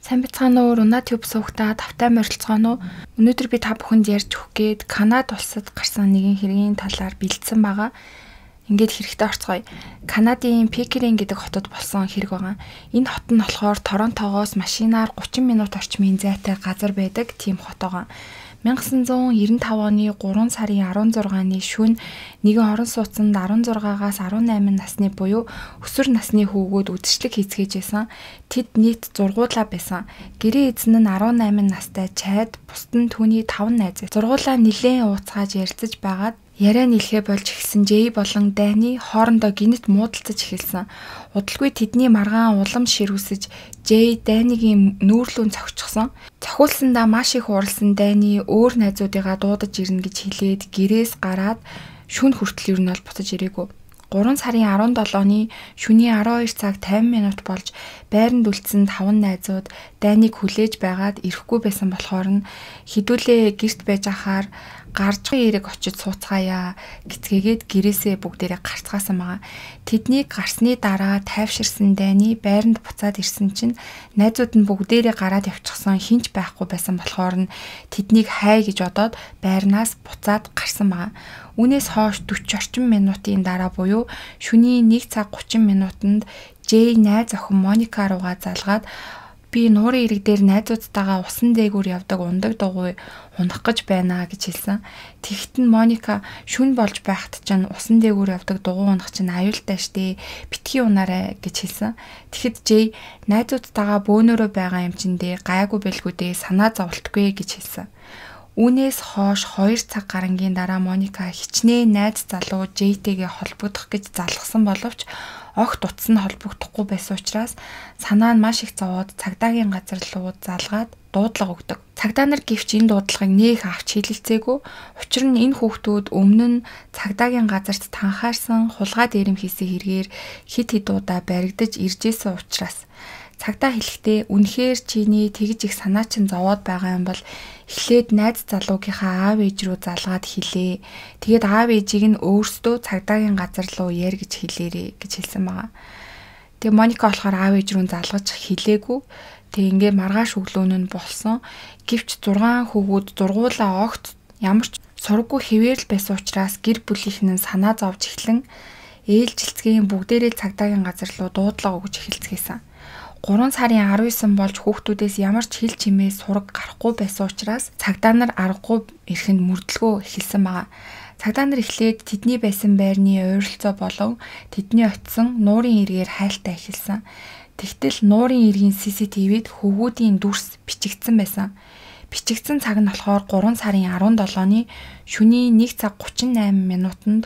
Сайн бацгаана уу? Унаа төв суугтаа тавтай морилцгаано уу? Өнөөдөр би та бүхэнд ярьж өгөх гээд Канада улсад гарсан нэгэн хэргийн талаар бэлдсэн байгаа. Ингээд хэрэгтэй орцгоё. Канадын Пикеринг гэдэг хотод болсон хэрэг байгаа. Энэ хот нь болохоор Торонтогоос машинаар 30 минут орчмын зайтай газар байдаг тийм хот байгаа. 1995 оны 3 сарын 16-ны шөнө нэгэн орон сууцнд 16-аас 18 насны буюу өсвөр насны хүүгүүд үдшилэг хийцгээжсэн. Тэд нийт 6 байсан. Гэрээ эзэн нь 18 настай Чад, бусд нь түүний 5 найз. Зургуулаа нилээн ууцгааж ярилцаж байгаад яриа нийлхээ болж эхэлсэн Жэй болон Дани хоорондоо гинэт муудалцаж эхэлсэн. Удалгүй тэдний маргаан улам ширүүсэж Жэй Данигийн нүүрлүүн цогцсон. Цохиулсандаа маш их уралсан Дани өөр найзуудыгаа дуудаж ирнэ гэж хэлээд гэрээс гараад шүн хүртэл ер нь бол буцаж ирээгүй. 3 сарын 17-ны шөнийн 12 цаг 50 минут болж байранд үлдсэн 5 найзууд Даниг хүлээж байгаад ирэхгүй байсан болохоор нь хідүүлээ гэрт байж ахаар гарч ирэг очиж сууцгаая гэцгээгээд гэрээсээ бүгдээрээ гарцгаасан байгаа. Тэднийг гарсны дараа тайвширсан Дани байранд буцаад ирсэн чинь найзууд нь бүгдээрээ гараад явчихсан хинч байхгүй байсан болохоор нь тэднийг хай гэж бодоод байрнаас буцаад гарсан байгаа. Үүнээс хойш 40 орчим минутын дараа буюу шөнийн 1 цаг 30 минутанд Жэй найз охин Моника руугаа залгаад би нуурын ирэг дээр найзуудтайгаа усан дээгүүр явдаг ундаг дугуй унах гэж байна гэж хэлсэн. Тэгэхэд нь Моника шүн болж байхад чинь усан дээгүүр явдаг дугуй унах чинь аюултай штэ битгий унаарай гэж хэлсэн. Тэгэхэд Жэй найзуудтайгаа бөөнөрөө байгаа юм чинь дээ гайгүй бэлгүй дээ санаа зовлтгүй гэж хэлсэн. Үүнээс хойш 2 цаг гарангийн дараа Моника хичнээн найз залуу Жэйтэйгээ холбогдох гэж залгсан боловч огт утас нь холбогдохгүй байсан учраас санаа нь маш их зовоод цагдаагийн газар руу залгаад дуудлага өгдөг. Цагдаа нар гэвч энэ дуудлагыг нээх авч хэлэлцээгүй. Учир нь энэ хүүхдүүд өмнө нь цагдаагийн газарт танхаарсан хулгай дээрэм хийсэн хэрэгээр хит хидуудаа баригдаж иржсэн учраас цагдаа хэлэхдээ үнэхээр чиний тэгж их санаа чинь зовоод байгаа юм бол эхлээд найз залуугийнхаа аав ээж рүү залгаад хэлээ. Тэгээд аав ээжийг нь өөрсдөө цагдаагийн газар руу яар гэж хэлээрээ гэж хэлсэн байгаа. Тэгээ Моника болохоор аав ээж рүү залгаж хэлээгүй. Тэгээ ингээ маргааш өглөөн нь болсон. Гэвч 6 хүүгүүд зургуулаа огт ямар ч сургуу хэвээр л байсан учраас гэр бүлийнх нь санаа зовж эхлэн ээлжилцгийн бүгдээрээ цагдаагийн газар руу дуудлага өгж эхэлцгээсэн. 3 сарын 19 болж хүүхдүүдээс ямар ч хэл чимээ сураг гарахгүй байсан учраас цагдаа нар аргагүй ирэхэнд мөрдлгөө эхэлсэн байгаа. Цагдаа нар эхлээд тэдний байсан байрны ойролцоо болов тэдний очисон нуурын эргээр хайлтаа эхэлсэн. Тэгтэл нуурын эргийн CCTV-д хөвгүүдийн дүрс бичигдсэн байсан. Бичигдсэн цаг нь болохоор 3 сарын 17-ны шөнийн 1 цаг 38 минутанд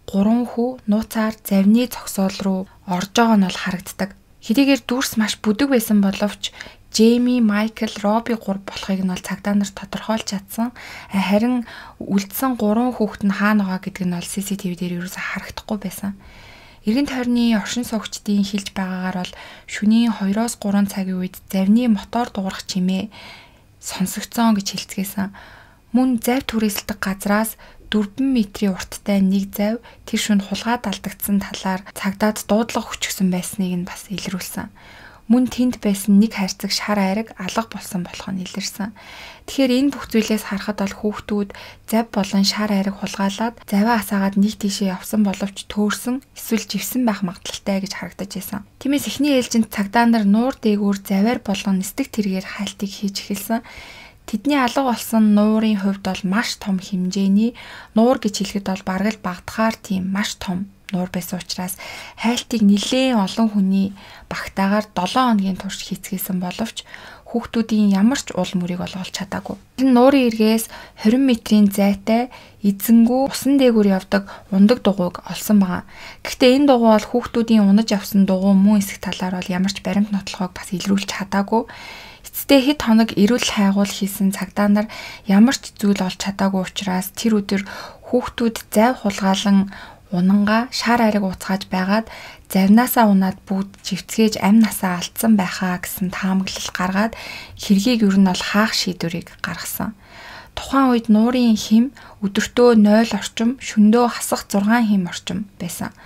3 хүү нууцаар завны зогсоол руу орж байгаа нь бол харагддаг. Хэдийгээр дүрс маш бүдэг байсан боловч Джейми, Майкл, Роби 3 болохыг нь бол цагдаа нар тодорхойлж чадсан. Харин үлдсэн 3 хүүхэд нь хаана байгаа гэдг нь бол CCTV дээр ерөөсө харагдахгүй байсан. Эргэн тойрны оршин суугчдын хэлж байгаагаар бол шөнийн 2-3 цагийн үед завны мотор дуурах чимээ сонсогдсон гэж хэлцгээсэн. Мөн зав түрээсэлдэг газраас 4 метрийн урттай нэг зав тэр шөнө хулгай далдагдсан талаар цагдаад дуудлага өчгсөн байсныг нь бас илрүүлсэн. Мөн тэнд байсан нэг хайрцаг шар айраг алга болсон болох нь илэрсэн. Тэгэхээр энэ бүх зүйлээс харахад бол хүүхдүүд зав болон шар айраг хулгайлаад заваа асаагаад нэг тийшээ явсан боловч төөрсөн эсвэл живсэн байх магадлалтай гэж харагдаж байсан. Тиймээс эхний ээлжинд цагдаа нар нуур дээгүүр заваар болгон нисдэг тэргээр хайлтыг хийж эхэлсэн. Тэдний алга болсон нуурын хувьд бол маш том хэмжээний нуур гэж хэлэхэд бол бараг л багдахаар тийм маш том нуур байсан учраас хайлтыг нэлээд олон хүний багтаагаар 7 хоногийн турш хийцгээсэн боловч хүүхдүүдийн ямар ч уул мөрийг олж чадаагүй. Энэ нуурын эргээс 20 метрийн зайтай эзэнгүү усан дээгүүр явдаг ундаг дугуйг олсон байгаа. Гэхдээ энэ дугуй бол хүүхдүүдийн унаж авсан дугуй мөн эсэх талаар бол ямар ч баримт нотлохыг бас илрүүлж чадаагүй. Эцэстээ хэд хоног эрүүл хайгуул хийсэн цагдаа нар ямар ч зүйл олж чадаагүй учраас тэр өдөр хүүхдүүд зав хулгаалan унангаа шар айраг ууцгааж байгаад завнаасаа унаад бүгд живцгээж амь насаа алдсан байхаа гэсэн таамаглал гаргаад хэргийг ер нь бол хаах шийдвэрийг гаргасан. Тухайн үед нуурын хим өдөртөө 0 орчим, шөндөө хасах 6 хим орчим байсан.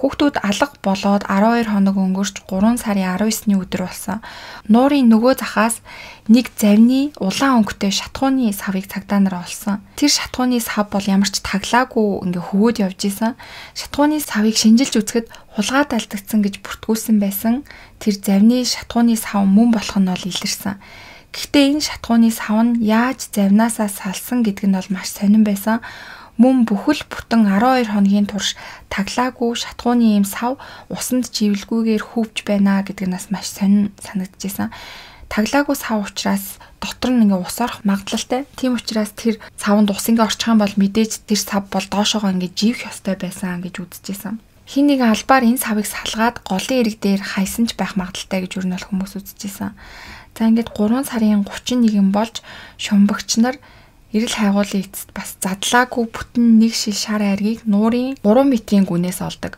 Хүүхдүүд алга болоод 12 хоног өнгөрч 3 сарын 19-ны өдөр болсон. Нуурын нөгөө захаас нэг завны улаан өнгөтэй шатхууны савыг цагдаа нар олсон. Тэр шатхууны сав бол ямар ч таглаагүй ингээ хөвөөд явж исэн. Шатхууны савыг шинжилж үзэхэд хулгайд алдагдсан гэж бүртгүүлсэн байсан. Тэр завны шатхууны сав мөн болох нь бол илэрсэн. Гэхдээ энэ шатхууны сав нь яаж завнаасаа салсан гэдг нь бол маш сонирн байсан. Мөн бүхэл бүтэн 12 хоногийн турш таглаагүй шатхууны ийм сав усанд живэлгүйгээр хөвж байна гэдэг нь маш сонин санагдчихсан. Таглаагүй сав учраас дотор нь ингээ ус орох магадлалтай. Тийм учраас тэр савнд ус ингээ орчих юм бол мэдээж тэр сав бол доошоогоо ингээ живэх ёстой байсан гэж үзчихсэн. Хин нэг албаар энэ савыг салгаад голын эрэг дээр хайсан ч байх магадлалтай гэж юу нь бол хүмүүс үзчихсэн. За ингээд 3 сарын 31 болж шумбагч нар эрэл хайгуулын эцэст бас задлаагүй бүтэн нэг шил шар айргийг нуурын 3 метрийн гүнээс олдог.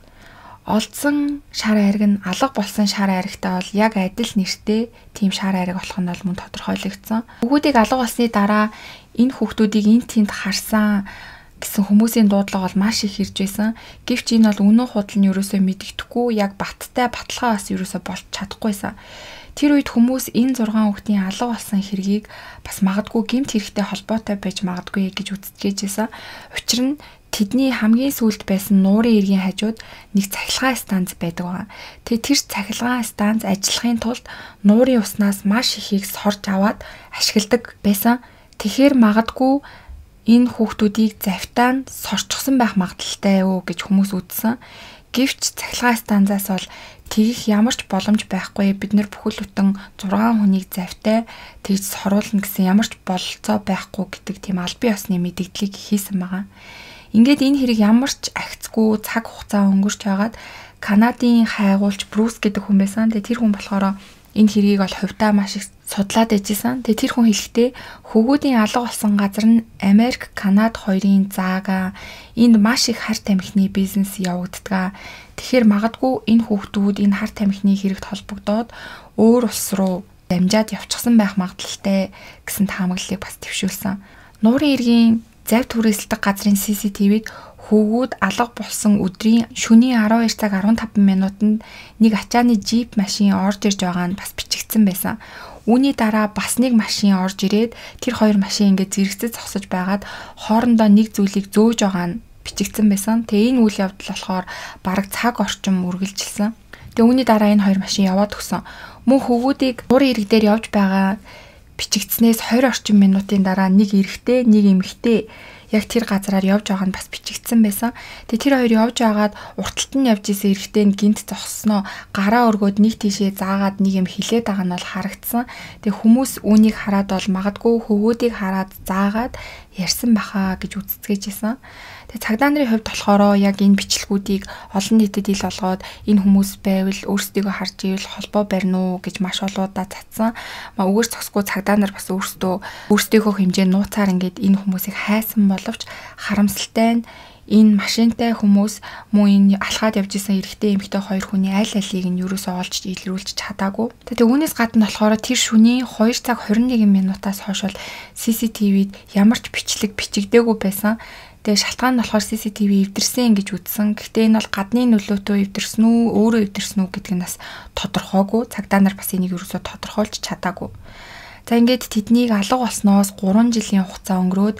Олдсон шар айраг нь алга болсон шар айрагтай бол яг адил нэртэй тийм шар айраг болох нь бол мөн тодорхойлогдсон. Хүүхдүүдийг алга болсны дараа энэ хүүхдүүдийг энд тэнд харсан гэсэн хүмүүсийн дуудлага бол маш их ирж байсан. Гэвч энэ бол үнэн худал нь ерөөсөө мэддэхгүй, яг баттай баталгаа бас ерөөсөө болж чадахгүйсэн. Тэр үед хүмүүс энэ 6 хүүхдийн алга болсон хэргийг бас магадгүй гэмт хэрэгтэй холбоотой байж магадгүй гэж үздэжсэн. Учир нь тэдний хамгийн сүүлд байсан нуурын эргийн хажууд нэг цахилгаан станц байдаг байна. Тэр цахилгаан станц ажиллахын тулд нуурын уснаас маш ихийг сорж аваад ашигладаг байсан. Тэгэхээр магадгүй энэ хүүхдүүдийг завтаа нь сорчихсон байх магадлалтай өө гэж хүмүүс үзсэн. Гэвч цахилгаан станцаас бол тэгэх ямар ч боломж байхгүй. Бид нэр бүхэл бүтэн 6 хүнийг завтай тэгж соруулна гэсэн ямар ч бололцоо байхгүй гэдэг тийм албан ёсны мэдээллийг хийсэн байгаа. Ингээд энэ хэрэг ямар ч агцгүй цаг хугацаа өнгөрч байгаад Канадын хайгуулч Брюс гэдэг хүн байсан. Тэр хүн болохоор энэ хэргийг бол хувьдаа маш их судлаад ижсэн. Тэр хүн хэлэхдээ хөвгүүдийн алга болсон газар нь Америк, Канада хоёрын заага энд маш их хар тамхины бизнес явагддаг. Тэгэхээр магадгүй энэ хүүхдүүд энэ хар тамхины хэрэгт холбогдоод өөр улс руу дамжаад явчихсан байх магадлалтай гэсэн таамаглалыг бас төвшүүлсэн. Нуурын эргийн завь түрээсэлдэг газрын CCTV-д хүүгүүд алга болсон өдрийн шөнийн 12 цаг 15 минутанд нэг ачааны джип машин орж ирж байгаа нь бас бичигдсэн байсан. Үүний дараа бас нэг машин орж ирээд тэр хоёр машин ингээд зэрэгцэж зогсож байгаад хоорондоо нэг зүйлийг зөөж байгаа нь бичигдсэн байсан. Тэгээ энэ үйл явдал болохоор бараг цаг орчим үргэлжилсэн. Тэгээ үүний дараа энэ хоёр машин яваад өгсөн. Мөн хүүгүүдийг нуурын эрэг дээр явж байгаа бичигдснээс 20 орчим минутын дараа нэг эрэгтэй, нэг эмэгтэй яг тэр газараар явж байгаа нь бас бичигдсэн байсан. Тэгээ тэр хоёр явж байгаад урталт нь явж исэн эрэгтэй нь гинт зогссноо гараа өргөөд нэг тийшээ заагаад нэг юм хилээд байгаа нь бол харагдсан. Тэгээ хүмүүс үүнийг хараад бол магадгүй хөвгүүдийг хараад заагаад ярьсан баха гэж үздэжсэн. Тэгээ цагдаа нарын хувьд болохоор яг энэ бичлэгүүдийг олон нийтэд ил болгоод энэ хүмүүс байвал өөрсдийгөө харж ивэл холбоо барина уу гэж маш олоодаа цацсан. Өгөөс зогсгүй цагдаа нар бас өөрсдийгөө хэмжээ нууцаар ингээд энэ хүмүүсийг хайсан боловч харамсалтай нь энэ машинтай хүмүүс мөн энэ алхаад явж исэн эрэгтэй эмэгтэй хоёр хүний аль алийг нь юусоо олж илрүүлж чадаагүй. Тэгээ үүнээс гадна болохоор тэр шөнийн 2 цаг 21 минутаас хойш бол CCTV-д ямар ч бичлэг бичигдээгүй байсан. Тэгээ шалтгаан нь болохоор CCTV эвдэрсэн гэж үзсэн. Гэхдээ энэ бол гадны нөлөөтэй эвдэрсэн үү, өөрөө эвдэрсэн үү гэдг нь бас тодорхойгүй. Цагдаа нар бас энийг юусоо тодорхойлж чадаагүй. За ингээд тэднийг алга болсноос 3 жилийн хугацаа өнгөрөөд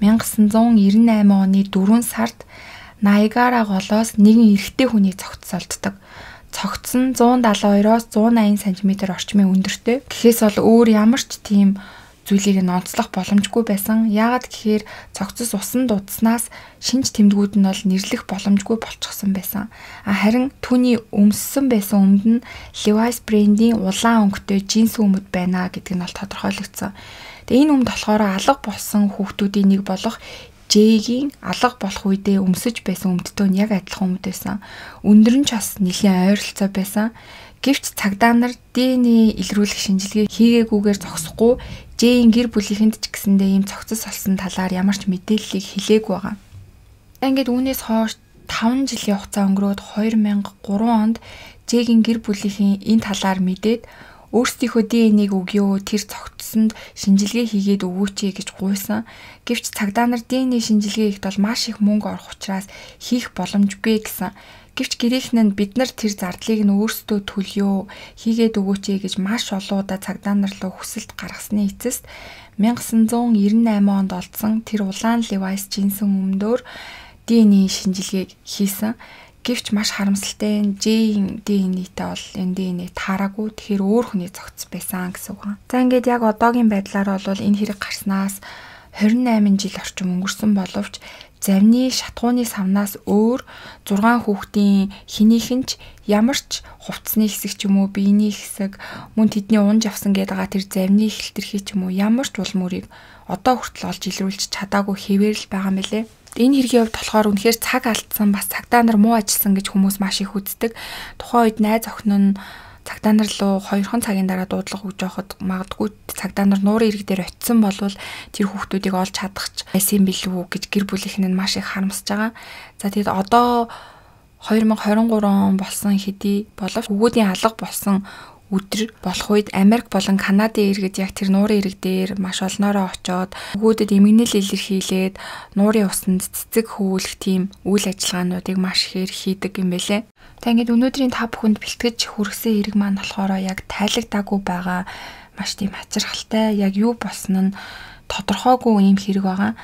1998 оны 4 сард Найагара голоос нэгэн эрэгтэй хүний цогц олддог. Цогц нь 172-оос 180 см орчмын өндөртэй. Гэхээс бол өөр ямар ч тийм зүйлийг нь онцлох боломжгүй байсан. Яагаад гэхээр цогцос усан дуудснаас шинж тэмдгүүд нь бол нэрлэх боломжгүй болчихсон байсан. Харин түүний өмссөн байсан өмд нь Levi's брендийн улаан өнгөтэй джинс өмд байна гэдэг нь бол тодорхойлогдсон. Тэгээ энэ өмд болохоор алга болсон хүүхдүүдийн нэг болох J-гийн алга болох үедээ өмсөж байсан өмдтэй нь яг адилхан өмд байсан. Өндөр нь ч бас нэлийн ойролцоо байсан. Гэвч цагдаа нар ДНХ илрүүлэх шинжилгээ хийгээгүйгээр зогсохгүй J-ийн гэр бүлийнхэнд ч гэсэндээ ийм цогцос олсон талаар ямар ч мэдээллийг хэлээгүй байгаа. Ингээд үүнээс хойш 5 жилийн хугацаа өнгөрөөд 2003 онд J-ийн гэр бүлийнхэн энэ талаар мэдээд өөрсдийнхөө ДНХ-ийг өгөө тэр цогцсонд шинжилгээ хийгээд өгөөч гэж гуйсан. Гэвч цагдаа нар ДНХ шинжилгээ хийхэд бол маш их мөнгө орох учраас хийх боломжгүй гэсэн. Гэвч гэрийнхэн нь бид нар тэр зардлыг нь өөрсдөө төлөё, хийгээд өгөөч гэж маш олон удаа цагдаа нар руу хүсэлт гаргасны эцэст 1998 онд олдсон тэр улаан Levi's джинсэн өмдөр DNA шинжилгээг хийсэн. Гэвч маш харамсалтай нь J-ийн DNA-тэй бол энэ DNA таараагүй, тэгэхээр өөр хүний зохицсон байсан гэсэн үг байна. За ингээд яг одоогийн байдлаар бол энэ хэрэг гарснаас 28 жил орчим өнгөрсөн боловч завны шатгууны савнаас өөр 6 хүүхдийн хинийхэн ч ямар ч хувцсны хэсэг ч юм уу, биений хэсэг, мөн тэдний унж авсан гэдэг тэр завны хэлтэрхий ч юм уу ямар ч ул мөрийг одоо хүртэл олж илрүүлж чадаагүй хэвээр л байгаа мэлээ. Энэ хэргийн хувьд болохоор үнэхээр цаг алдсан, бас цагдаа нар муу ажилласан гэж хүмүүс маш их үздэг. Тухайн үед найз охин нь цагдаа нар руу 2 цагийн дараа дуудлага өгж явахад магадгүй цагдаа нар нуурын ирэг дээр очисон болвол тэр хүүхдүүдийг олж чадахч байсан билүү гэж гэр бүлийнхэн нь маш их харамсаж байгаа. За тэгэд одоо 2023 он болсон хэдий боловч өгөөдийн алга болсон өдөр болох үед Америк болон Канадын иргэд яг тэр нуурын ирэг дээр маш олноороо очоод өгөөдөд эмгэнэл илэрхийлээд нуурын усанд цэцэг хөвүүлэх тийм үйл ажиллагаануудыг маш ихээр хийдэг юм байлээ. За ингээд өнөөдрийн та бүхэнд бэлтгэж хүргэсэн хэрэг маань болохоор яг тайлагдаагүй байгаа маш тийм хачирхалтай, яг юу болсон нь тодорхойгүй юм хэрэг байгаа.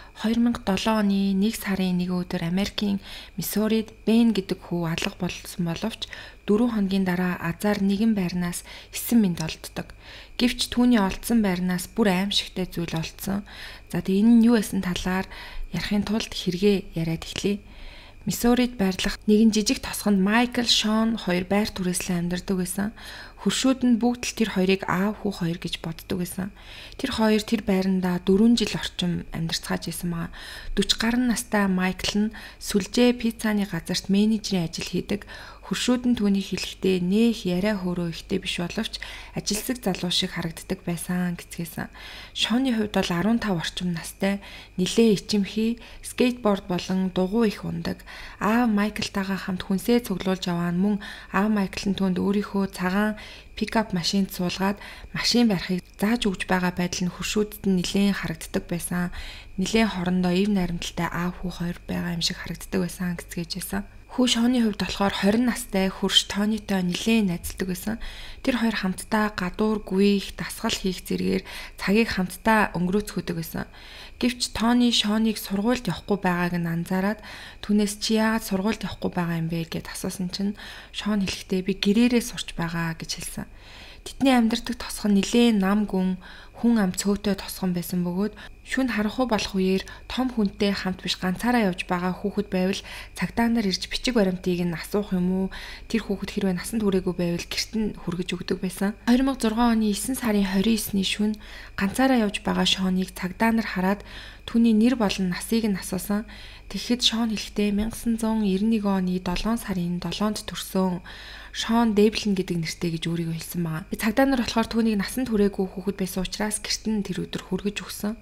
2007 оны 1 сарын 1 өдөр Америкийн Миссурид Бен гэдэг хүү алга болсон боловч 4 хоногийн дараа азар нэгэн байрнаас 9 минут олддог. Гэвч түүний олдсон байрнаас бүр аимшигтай зүйл олдсон. За тэгээ энэ нь юу байсан талаар ярихын тулд хэрэгээ яриад эхлэе. Миссурид байрлах нэгэн жижиг тосгонд Майкл, Шон хоёр байр түрээслэн амьдардаг байсан. Хөршүүд нь бүгд л тэр хоёрыг аав хүү хоёр гэж боддог байсан. Тэр хоёр тэр байрандаа 4 жил орчим амьдарцгааж байсан маа. 40 гаруй настай Майкл нь сүлжээ пиццаны газарт менежерийн ажил хийдэг. Хөршүүд нь түүнийг хэлэхдээ нэх яриа хөөрөө ихтэй биш боловч ажилсаг залуу шиг харагддаг байсан гэцгээсэн. Шоны хувьд бол 15 орчим настай, нилээ ичимхий, скейтборд болон дугуй их ундаг. Аав Майклтайгаа хамт хүнсээ цуглуулж яваа нь мөн аав Майкл нь түүнд өөрийнхөө цагаан пикап машинд суулгаад машин барихыг зааж өгж байгаа байдал нь хөршүүдэд нь нилээн харагддаг байсан. Нилээн хорондоо ив найрамдалтай аав хүү хоёр байгаа юм шиг харагддаг байсан гэцгээжсэн. Хүү Шоны хувьд болохоор 20 настай хөрш Тонитой нилээн найзалдаг байсан. Тэр хоёр хамтдаа гадуур гүйх, дасгал хийх зэргээр цагийг хамтдаа өнгөрөөцгөдөг байсан. Гэвч Тони Шоныг сургуульд явахгүй байгааг нь анзаараад түүнээс чи яагаад сургуульд явахгүй байгаа юм бэ гэд асуусан чинь Шон хэлэхдээ би гэрээрээ сурч байгаа гэж хэлсэн. Тэдний амьдардаг тосгон нилээн нам гүн хүн ам цөөтэй тосгон байсан бөгөөд шүн харанхуй болох үеэр том хүнтэй хамт биш ганцаараа явж байгаа хүүхэд байвал цагдаа нар ирж бичиг баримтыг нь асуух юм уу? Тэр хүүхэд хэрвээ насан туршаагүй байвал гэрт нь хүргэж өгдөг байсан. 2006 оны 9 сарын 29-ний шүн ганцаараа явж байгаа Шоныг цагдаа нар хараад түүний нэр болон насыг нь асуусан. Тэгэхэд Шон хэлэхдээ 1991 оны 7 сарын 7-нд төрсөн Шон Дэвлин гэдэг нэртэй гэж өөрийгөө хэлсэн байгаа. Цагдаа нар болохоор түүнийг насан туршаагүй хүүхэд байсан учраас гэрт нь тэр өдөр хүргэж өгсөн.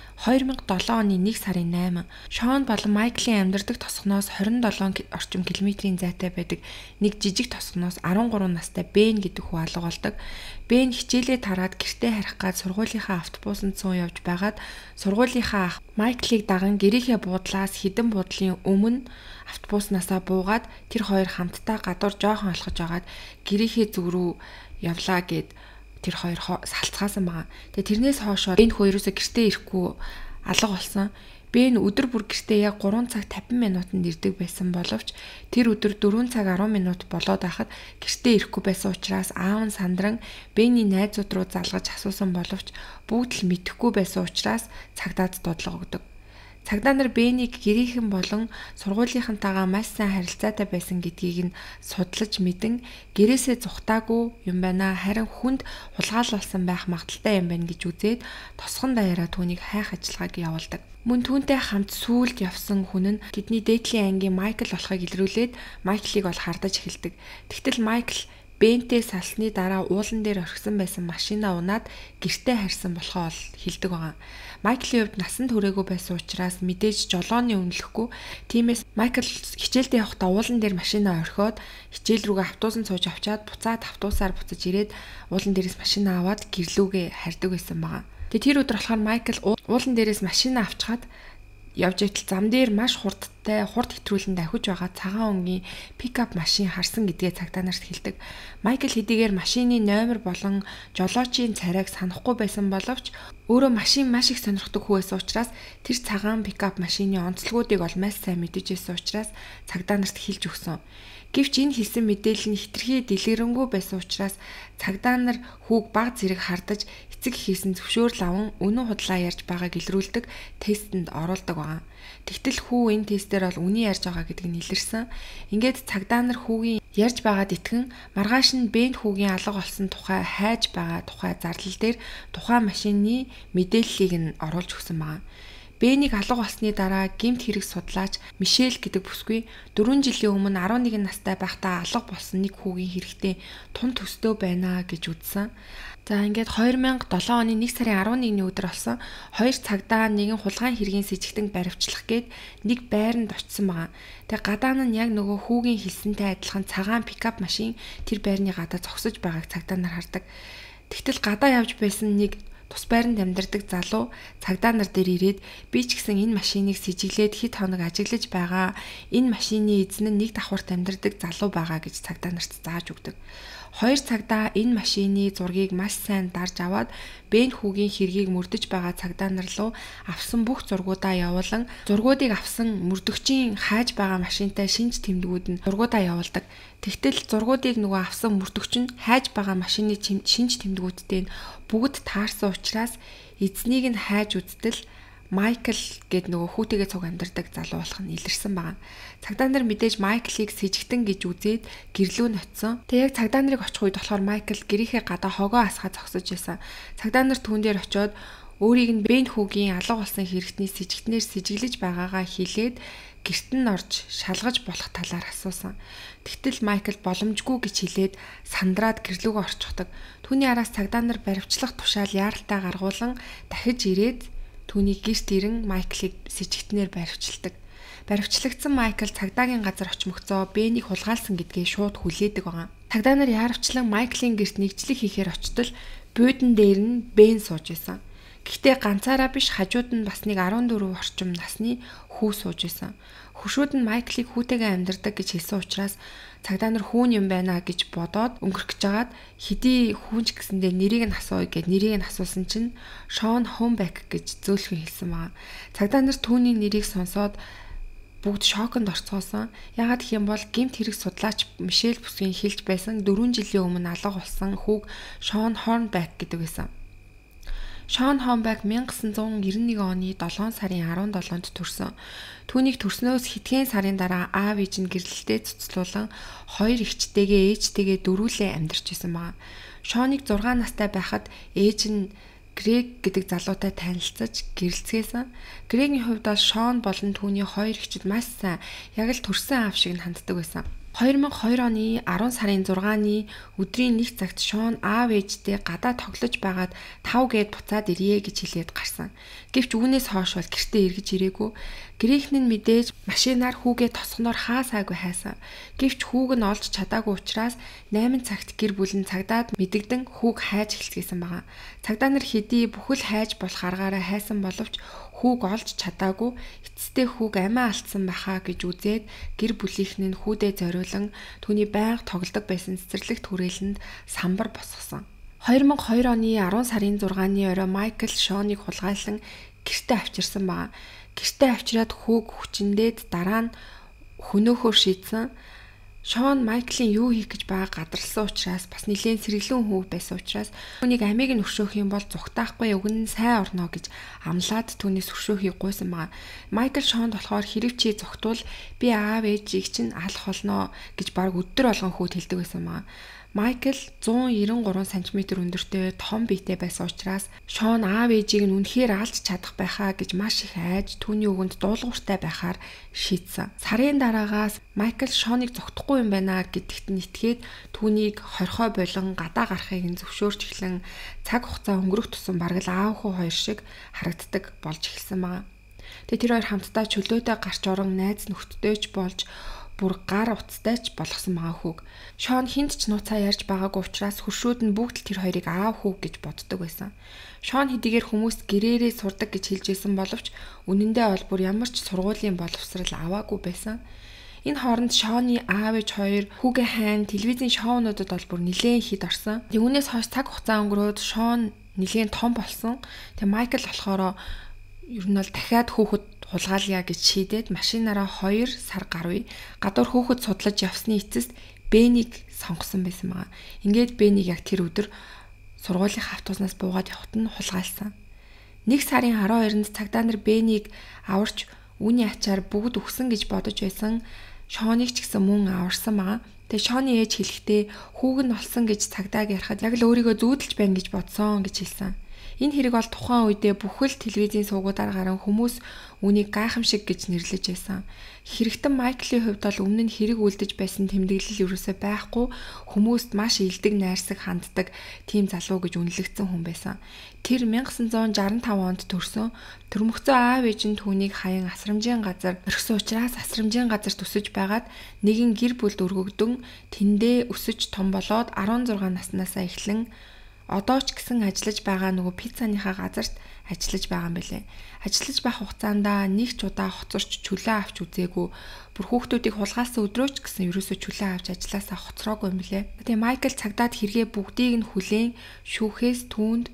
2007 оны 1 сарын 8 Шон болон Майклийн амьдардаг тосгоноос 27 орчим километрийн зайтай байдаг нэг жижиг тосгоноос 13 настай Бен гэдэг хүү алга болдог. Бен хичээлээ тараад гэртээ харих гад сургуулийнхаа автобусанд цуун явж байгаад сургуулийнхаа ах Майклийг даган гэрийнхээ буудлаас хідэн буудлын өмнө автобуснасаа буугаад тэр хоёр хамтдаа гадуур жоохон алхаж агаад гэрийнхээ зүг рүү явлаа гэд тэр хоёр салцгаасан байгаа. Тэгээ тэрнээс хоошоо энэ хоёроосоо гэртээ ирэхгүй алга болсон. Бен өдөр бүр гэртээ яг 3 цаг 50 минутанд ирдэг байсан боловч тэр өдөр 4 цаг 10 минут болоод байхад гэртээ ирэхгүй байсан учраас аав нь сандран Бений найзууд руу залгаж асуусан боловч бүгд л мэдэхгүй байсан учраас цагдаад дуудлага өгдөг. Цагдаа нар Бенийг гэрийнхэн болон сургуулийнхантайгаа маш сайн харилцаатай байсан гэдгийг нь судлаж мэдэн гэрээсээ зүхтаагүй юм байна, харин хүнд хулгайлуулсан байх магадaltaй юм байна гэж үзээд тосгон даяараа түүнийг хайх ажиллагааг явуулдаг. Мөн түүнтэй хамт сүүлд явсан хүн нь тэдний дээдлийн ангийн Майкл болохыг илрүүлээд Майклийг бол хардаж эхэлдэг. Тэгтэл Майкл Бентэй салсны дараа уулан дээр орхисон байсан машинаа унаад гэртээ харьсан болохоо хэлдэг байгаа. Майклийн хувьд насан туршаагүй байсан учраас мэдээж жолооны үнэлэхгүй. Тиймээс Майкл хичээлдээ явахдаа уулан дээр машинаа орхиод хичээл рүүгээ автобусанд сууж авчаад буцаад автобусаар буцаж ирээд уулан дээрээс машинаа аваад гэрлүүгээ харьдаг байсан байгаа. Тэгээ тэр өдөр болохоор Майкл уулан дээрээс машинаа авчгаад явж байтал зам дээр маш хурд хэтрүүлэн давхиж байгаа цагаан өнгийн пикап машин харсан гэдгээ цагдаа нарт хэлдэг. Майкл хэдийгээр машины номер болон жолоочийн царайг санахгүй байсан боловч өөрөө машин маш их сонирхдаг хүү байсан учраас тэр цагаан пикап машины онцлогуудыг олмаас сайн мэдэж байсан учраас цагдаа нарт хэлж өгсөн. Гэвч энэ хэлсэн мэдээлэл нь хитрхи дэлгэрэнгүй байсан учраас цагдаа нар хүүг баг зэрэг хардаж эцэг хийсэн зөвшөөрөл аван үнэн худлаа ярьж байгааг илрүүлдэг тестэнд оруулдаг байна. Тэгтэл хүү энэ тестээр бол үний ярьж байгаа гэдг нь илэрсэн. Ингээд цагдаа нар хүүгийн ярьж байгаад итгэн маргааш нь Бен хүүгийн алга болсон тухай хайж байгаа тухай зарлал дээр тухайн машины мэдээллийг нь оруулж өгсөн байна. Бэнийг алга болсны дараа гэмт хэрэг судлаач Мишель гэдэг бүсгүй 4 жилийн өмнө 11 настай байхдаа алга болсон нэг хүүгийн хэрэгтэй тун төстөө байна гэж үзсэн. За ингээд 2007 оны 1 сарын 11-ний өдөр болсон 2 цагдаа нэгэн хулгайн хэргийн сэжигтэн баривчлах гээд нэг байранд очсон байгаа. Тэгээ гадаа нь яг нөгөө хүүгийн хэлсэнтэй адилхан цагаан пикап машин тэр байрны гадаа зогсож байгааг цагдаа нар хардаг. Тэгтэл гадаа явж байсан нэг тус байранд амьдардаг залуу цагдаа нар дээр ирээд би ч гэсэн энэ машиныг сэжиглээд хэд хоног ажиглаж байгаа. Энэ машины эзэн нь нэг давхарт амьдардаг залуу байгаа гэж цагдаа нарт зааж өгдөг. Хоёр цагдаа энэ машины зургийг маш сайн дарж аваад Бен хүүгийн хэргийг мөрдөж байгаа цагдаа нар руу авсан бүх зургуудаа явуулан зургуудыг авсан мөрдөгчийн хайж байгаа машинтай шинж тэмдгүүд нь зургуудаа явуулдаг. Тэгтэл зургуудыг нөгөө авсан мөрдөгч нь хайж байгаа машины шинж тэмдгүүдтэй бүгд таарсан учраас эзнийг нь хайж үзтэл Майкл гэд нөгөө хүүтэйгээ цуг амьдардаг залуу болох нь илэрсэн байгаа. Цагдаа нар мэдээж Майклыг сэжигтэн гэж үзээд гэрлүү ноцсон. Тэг яг цагдаа нарыг очих үед болохоор Майкл гэрийнхээ гадаа хогоо асгаа зогсож байсан. Цагдаа нар түүн дээр очиод өөрийг нь Бен хүүгийн алга болсон хэрэгтний сэжигтнээр сэжиглэж байгаагаа хэлээд гэрт нь орж шалгаж болох талаар асуусан. Тэгтэл Майкл боломжгүй гэж хэлээд сандраад гэрлүүгөө орчихдог. Түүний араас цагдаа нар баривчлах тушаал яаралтай гаргуулan дахиж ирээд түүний гэрт ирэн Майклыг сэжигтнээр баривчилдаг. Баривчлагдсан Майкл цагдаагийн газар очимогцоо Бэнийг хулгайлсан гэдгээ шууд хүлээдэг байгаа. Цагдаа нар яарвчлан Майклийн гэрт нэгжлэг хийхээр очтол буудан дээр нь Бэн сууж байсан. Гэхдээ ганцаараа биш хажууд нь бас нэг 14 орчим насны хүү сууж байсан. Хөшүүд нь Майклыг хүүтэйгээ амьдардаг гэж хэлсэн учраас цагдаа нар хүүн юм байна гэж бодоод өнгөрөх гэж жагаад хэдий хүүнч гэсэндээ нэрийг нь асууя гэд нэрийг нь асуусан чинь Шон Хомбек гэж зөөлхөн хэлсэн байгаа. Цагдаа нар түүний нэрийг сонсоод бүгд шоконд орцгоосон. Яагаад гэх юм бол гэмт хэрэг судлаач Мишель бүсгийн хэлж байсан 4 жилийн өмнө алга болсон хүүг Шон Хорнбек гэдэг байсан. Шон Хомбек 1991 оны 7 сарын 17-нд төрсөн. Түүнийг төрснөөс хэдхэн сарын дараа аав ээж нь гэрлэлтэд цуцлуулан хоёр эгчтэйгээ ээжтэйгээ дөрүүлээ амьдарч исэн байна. Шоныг 6 настай байхад ээж нь Грег гэдэг залуутай танилцаж гэрэлцгээсэн. Грегийн хувьд бол Шон болон түүний хоёр эгчид маш сайн яг л төрсэн аав шиг нь ханддаг байсан. 2002 оны 10 сарын 6-ны өдрийн 1 цагт Шон аав ээжтэй гадаа тоглож байгаад 5 гээд буцаад ирье гэж хэлээд гарсан. Гэвч үүнээс хойш бол гэртээ эргэж ирээгүй. Грейхн нь мэдээж машинаар хүүгээ тосгоноор хаасаагүй хайсан. Гэвч хүүг нь олж чадаагүй учраас 8 цагт гэр бүл нь цагдаад мэдэгдэн хүүг хайж эхэлсэн байгаа. Цагдаа нар хэдий бүхэл хайж болох аргаараа хайсан боловч хүүг олж чадаагүй. Эцэстээ хүүг амиа алдсан байхаа гэж үзээд гэр бүлийнхэн нь хүүдээ зориулан түүний байнга тоглодог байсан цэцэрлэгт хүрээлэнд самбар босгосон. 2002 оны 10 сарын 6-ны орой Майкл Шоныг хулгайлан гэртээ авчирсан байна. Гэртээ авчираад хүүг хүчндээд дараа нь хөнөөхөөр шийдсэн. Шон Майклын юу хийх гэж байгаа гадарлсан учраас бас нэлээд сэргэлэн хүү байсан учраас түүнийг амийг нь өршөөх юм бол зүгтаахгүй өгн нь сайн орно гэж амлаад түүнээс өршөөхийг гуйсан байгаа. Майкл Шонд болохоор хэрэг чи зүгтвол би аав ээжийг чинь алах болно гэж баг өдөр болгон хүүд хэлдэг байсан байгаа. Майкл 193 см өндөртэй том биетэй байсан учраас Шон аав ээжийг нь үнэхээр алж чадах байхаа гэж маш их айж түүний өгөнд дуулууртай байхаар шийдсэн. Сарын дараагаас Майкл Шоныг зогтохгүй юм байна гэдэгт нь итгээд түүнийг хорхой болон гадаа гарахыг нь зөвшөөрч эхлэн цаг хугацаа өнгөрөх тусам бараг л аав хүү хоёр шиг харагддаг болж эхэлсэн байна. Тэгээ тэр хоёр хамтдаа чөлөөтэй гарч орон найз нөхдөдөөч болж бүр гар утастай ч болгосон байгаа хүүг. Шон хинт ч нууцаа ярьж байгаагүй учраас хөршүүд нь бүгд л тэр хоёрыг аав хүүг гэж боддог байсан. Шон хэдийгээр хүмүүс гэрээрээ сурдаг гэж хэлж байсан боловч үнэндээ бол бүр ямар ч сургуулийн боловсрал аваагүй байсан. Энэ хооронд Шоны аав ээж хоёр хүүгээ хайн телевизийн шоунуудад бол бүр нэлээд хит орсон. Үүнээс хойш цаг хугацаа өнгөрөөд Шон нэлээд том болсон. Тэгээ Майкл болохоор ер нь бол дахиад хүүхэд хулгаалъя гэж шийдээд машинаараа 2 сар гаруй гадуур хүүхэд судлаж явсны эцэст Бэнийг сонгосон байсан байгаа. Ингээд Бэнийг яг тэр өдөр сургуулийн автобуснаас буугаад явахад нь хулгайлсан. 1 сарын 12-нд цагдаа нар Бэнийг аварч үүний ачаар бүгд өгсөн гэж бодож байсан. Шоныг ч гэсэн мөн аварсан байгаа. Тэгээ Шоны ээж хэлэхдээ хүүг нь олсон гэж цагдааг ярихад яг л өөрийгөө зүүдэлж байна гэж бодсон гэж хэлсэн. Энэ хэрэг бол тухайн үедээ бүхэл телевизийн суугуудаар гарan хүмүүс үүнийг гайхамшиг гэж нэрлэж байсан. Хэрэгтэн Майклийн хувьд бол өмнө нь хэрэг үлдэж байсан тэмдэглэл ерөөсөй байхгүй, хүмүүст маш илдэг найрсаг ханддаг тийм залуу гэж үнэлэгдсэн хүн байсан. Тэр 1965 онд төрсөн. Төрмөгцөө аав ээж нь түүнийг хаян асрамжийн газар орхисон учраас асрамжийн газар төсөж байгаад нэгэн гэр бүлд өргөгдөн тэндээ өсөж том болоод 16 наснаасаа эхлэн одоо ч гэсэн ажиллаж байгаа нөгөө пиццаныхаа газарт ажиллаж байгаа юм билээ. Ажиллаж байх хугацаанд нэг ч удаа хоцорч чөлөө авч үзээгүй. Бүр хүүхдүүдийг хулгайлсан өдрөөч гэсэн ерөөсөө чөлөө авч ажилласаа хоцроогүй юм билээ. Тэгээ Майкл цагдаад хэрэгээ бүгдийг нь хүлээн шүүхээс түүнд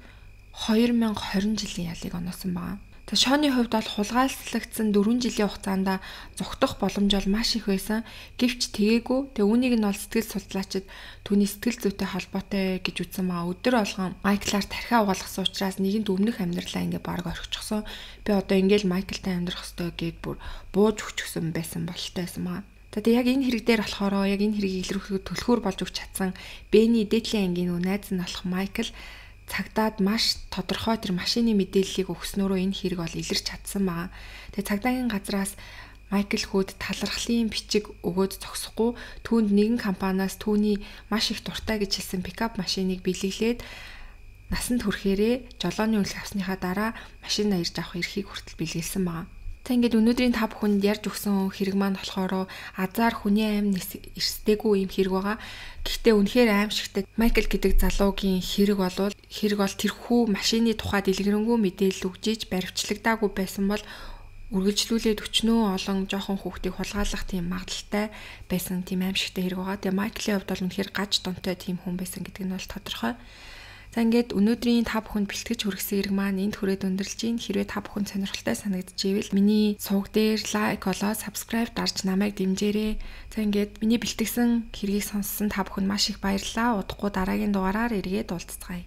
2020 жилийн ялыг оноосон байна. Тэгээ Шоны хувьд бол хулгайлагдсан 4 жилийн хугацаанд зогтох боломж бол маш их байсан. Гэвч тэгээгүй. Тэгээ үүнийг нь бол сэтгэл судлаачид түүний сэтгэл зүйтэй холбоотой гэж үзсэн маа. Өдөр болгон Майклаар тархиа угаалгасан учраас нэгэнт өмнөх амьдралаа ингээ баг орхичихсон. Би одоо ингээл Майклтай амьдрах ёстой гэд бүр бууж өгчихсөн байсан бололтой байсан маа. Тэгээ яг энэ хэрэг дээр болохоор яг энэ хэргийг илэрхийлэх төлхөөр болж өгч чадсан Бэний дээдлийн ангийн нөө найз нь болох Майкл цагдаад маш тодорхой тэр машины мэдээллийг өгснөөрөө энэ хэрэг бол илэрч чадсан байгаа. Тэгээ цагдаагийн газраас Майкл хүүд талархлын бичиг өгөөд зогсохгүй түүнд нэгэн компаниас түүний маш их дуртай гэж хэлсэн пикап машиныг бэлэглээд насанд хүрэхээрээ жолооны үнэлэх авсныхаа дараа машинаа ирж авах эрхийг хүртэл бэлгэлсэн байгаа. Ингээд өнөөдрийн та бүхэнд ярьж өгсөн хэрэг маань болохоор азар хүний аим эрсдэггүй юм хэрэг байгаа. Гэхдээ үнэхээр аимшигтай Майкл гэдэг залуугийн хэрэг бол тэрхүү машины тухай дэлгэрэнгүй мэдээлэл өгжиж баривчлагдаагүй байсан бол үргэлжлүүлээд өчнөө олон жоохон хүүхдийг хулгайлах тийм магадaltaй байсан тийм аимшигтай хэрэг байгаа. Тэгээ Майклийн хувьд бол үнэхээр гаж дунтай тийм хүн байсан гэдэг нь бол тодорхой. За ингээд өнөөдрийн та бүхэнд бэлтгэж хүргэсэн хэрэг маань энд хүрээд өндөрлж байна. Хэрвээ та бүхэнд сонирхолтой санагдчихвэл миний суваг дээр лайк болоо subscribe дарж намайг дэмжээрэй. За ингээд миний бэлтгэсэн хэргийг сонссон та бүхэнд маш их баярлалаа. Удахгүй дараагийн дугаараар эргээд уулзцгаая.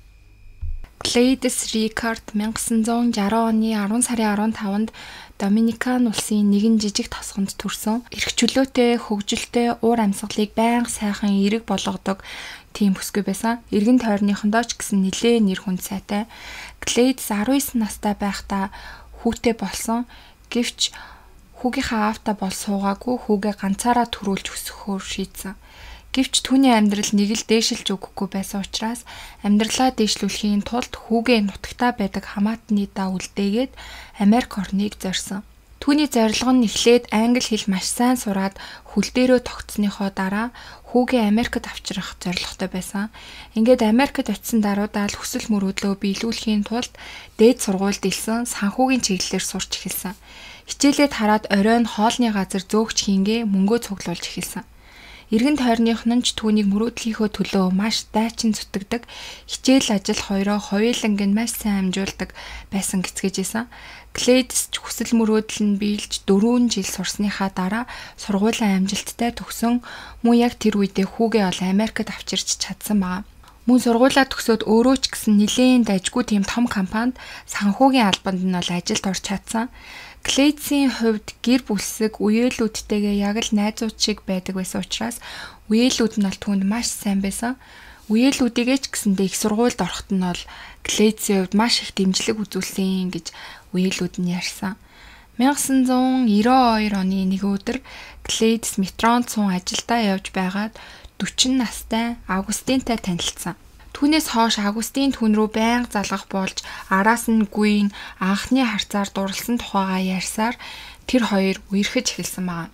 Gladys Ricard 1960 оны 10 сарын 15-нд Доминикан улсын нэгэн жижиг тосгонд төрсөн. Эрх чөлөөтэй, хөгжилтэй уур амьсгалыг байнга сайхан эрэг болгодог тийм бүсгүй байсан. Эргэн тойрныхондоо ч гэсэн нэлээ нэр хүнд сайтай. Gladys 19 настай байхдаа хүүтэй болсон. Гэвч хүүгийнхаа аавтаа бол суугаагүй, хүүгээ ганцаараа төрүүлж өсгөхөөр шийдсэн. Гэвч түүний амьдрал нэг л дээшилж өгөхгүй байсан учраас амьдралаа дээшлүүлэхийн тулд хүүгээ нутагтаа байдаг хамаатны даа үлдээгээд Америк орныг зорьсон. Түүний зорилго нь эхлээд англи хэл маш сайн сураад хөл дээрөө тогтсныхоо дараа хүүгээ Америкт авчрах зорилготой байсан. Ингээд Америкт очисон даруйдаа л хүсэл мөрөөдлөө биелүүлэхийн тулд дээд сургуульд илсэн санхүүгийн чиглэлээр сурч эхэлсэн. Хичээлээд хараад оройн хоолны газар зөөгч хийнгээ мөнгөө цуглуулж эхэлсэн. Эргэн тойрных нь ч түүнийг мөрөөдлийнхөө төлөө маш дайчин зүтгэдэг, хичээл ажил хоёроо хоёуланг нь маш сайн амжуулдаг байсан гэцгээжсэн. Gladys ч хүсэл мөрөөдөл нь биелж 4 жил сурсныхаа дараа сургуулийн амжилттай төгсөн. Мөн яг тэр үедээ хүүгээ ол Америкт авчирч чадсан баа. Мөн сургуулаа төгсөөд өөрөө ч гэсэн нэлээд дайггүй тийм том компанид санхүүгийн албанд нь бол ажилд орж чадсан. Gladys-ийн хувьд гэр бүлсэг үеэлүүдтэйгээ яг л найзууд шиг байдаг байсан учраас үеэлүүд нь бол түүнд маш сайн байсан. Үеэлүүдийгээ ч гэсэндээ их сургуульд ороход нь бол Gladys-ийн хувьд маш их дэмжлэг үзүүлсэн гэж үеэлүүд нь ярьсан. 1992 оны нэг өдөр Gladys метронд сун ажилдаа явж байгаад 40 настай Августинтай танилцсан. Түүнээс хойш Августин түн рүү байнга залгах болж араас нь гүйн анхны харцаар дурлсан тухайгаа ярьсаар тэр хоёр үерхэж эхэлсэн байна.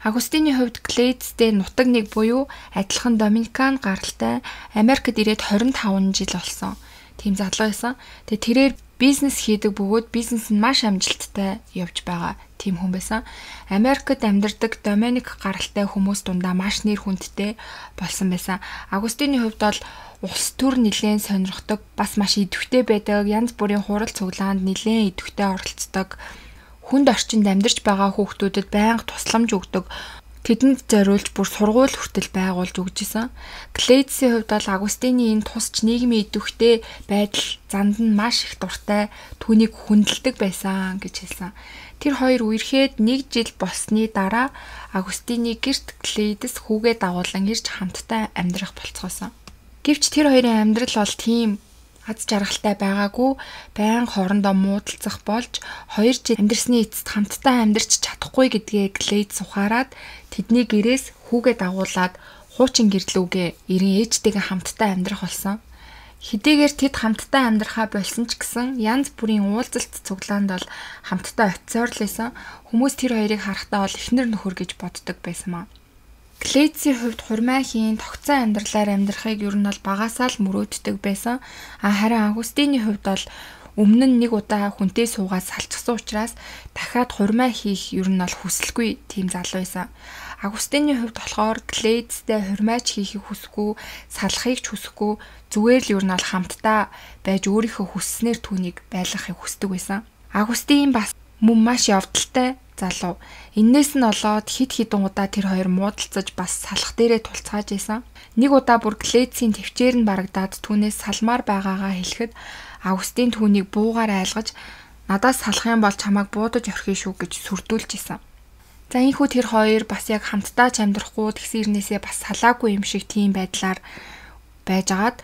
Агустины хувьд Клейцтэй нутаг нэг буюу адилхан Доминикан гаралтай Америкт ирээд 25 жил болсон. Тийм залуу байсан. Тэгээ тэрээр бизнес хийдэг бөгөөд бизнес нь маш амжилттай явж байгаа тийм хүн байсан. Америкт амьдардаг Доминик гаралтай хүмүүс дундаа маш нэр хүндтэй болсон байсан. Агустины хувьд бол улс төр нэлээд сонирхдаг, бас маш идэвхтэй байдаг, янз бүрийн хурал цуглаанд нэлээд идэвхтэй оролцдог. Хүнд орчинд амьдарч байгаа хүүхдүүдэд байнга тусламж өгдөг. Тэдэнд зориулж бүр сургууль хүртэл байгуулж өгч исэн. Клейцийн хувьд бол Агустины энэ тусч нийгмийн идэвхтэй байдал занд нь маш их дуртай, түүнийг хүндэлдэг байсан гэж хэлсэн. Тэр хоёр үерхэд 1 жил болсны дараа Агустины гэрт Клейдс хүүгээ дагуулan ирж хамтдаа амьдрах болцгоосон. Гэвч тэр хоёрын амьдрал бол тийм аз жаргалтай байгаагүй, байн хоорондоо муудалцах болж 2 жил амьдарсны эцэст хамтдаа амьдарч чадахгүй гэдгээ Клейдс ухаарад тэдний гэрээс хүүгээ дагуулад хуучин гэрлүүгээ эрен ээжтэйгээ хамтдаа амьдрах болсон. Хэдийгээр тэд хамтдаа амьдрахаа болсон ч гэсэн янз бүрийн уулзалт цуглаанд бол хамтдаа оцсоор л байсан. Хүмүүс тэр хоёрыг харахтаа бол эхнэр нөхөр гэж боддог байсан маа. Клейцийн хувьд хурмай хийн тогтсон амьдралаар амьдрахыг ер нь бол багасаа л мөрөөддөг байсан. Харин Агустины хувьд бол өмнө нь 1 удаа хүнтэй суугаад салчихсан учраас дахиад хурмай хийх ер нь бол хүсэлгүй тийм залуу байсан. Агустины хувьд болохоор Клейцтэй хурмайч хийхийг хүсэхгүй, салахыг ч хүсэхгүй, зүгээр л ер нь бол хамтдаа байж өөрийнхөө хүсснээр түүнийг байлгахыг хүсдэг байсан. Агустин бас мөн маш явдалтай залуу. Иннээс нь олоод хид хідэн удаа тэр хоёр муудалцаж бас салах дээрээ тулцгааж байсан. 1 удаа бүр Клейцийн төвчээр нь барагдаад түүнээс салмаар байгаагаа хэлэхэд Агустин түүнийг буугаар айлгаж надаас салах юм бол чамайг буудаж орхиё шүү гэж сүрдүүлж исэн. За ийхүү тэр хоёр бас яг хамтдаа ч амьдрахгүй тэгсэн ирнээсээ бас салаагүй юм шиг тийм байдлаар байжгаад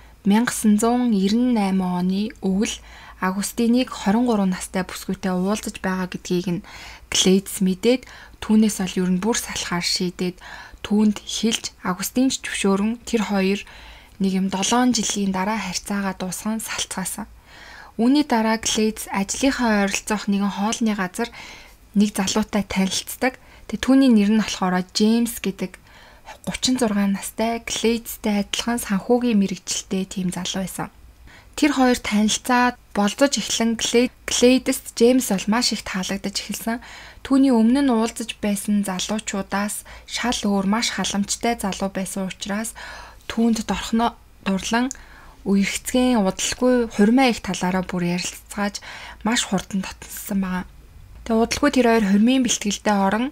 1998 оны өвөл Агустиныг 23 настай бүсгүйтэй уулзаж байгаа гэдгийг нь Клейдс мэдээд түүнээс ол ер нь бүр салахаар шийдээд түүнд хэлж Агустинч зөвшөөрөн тэр хоёр нэг юм 7 жилийн дараа харьцаагаа дуусган салцгаасан. Үүний дараа Клейдс ажлынхаа ойролцоох нэгэн хоолны газар нэг залуутай танилцдаг. Тэгээ түүний нэр нь болохоор Джеймс гэдэг 36 настай Клейдстэй адилхан санхүүгийн мэрэгчлээ тийм залуу байсан. Тэр хоёр танилцаад болзож эхлэн Клейдс Джеймс бол маш их таалагдаж эхэлсэн. Түүний өмнө нь уулзаж байсан залуучуудаас шал өөр маш халамжтай залуу байсан учраас түүнд дурлан үерхцгийн удалгүй хурмай их талаараа бүр ярилцгааж маш хурдан татсан байгаа. Тэгээ удалгүй тэр хоёр хурмын бэлтгэлдээ орон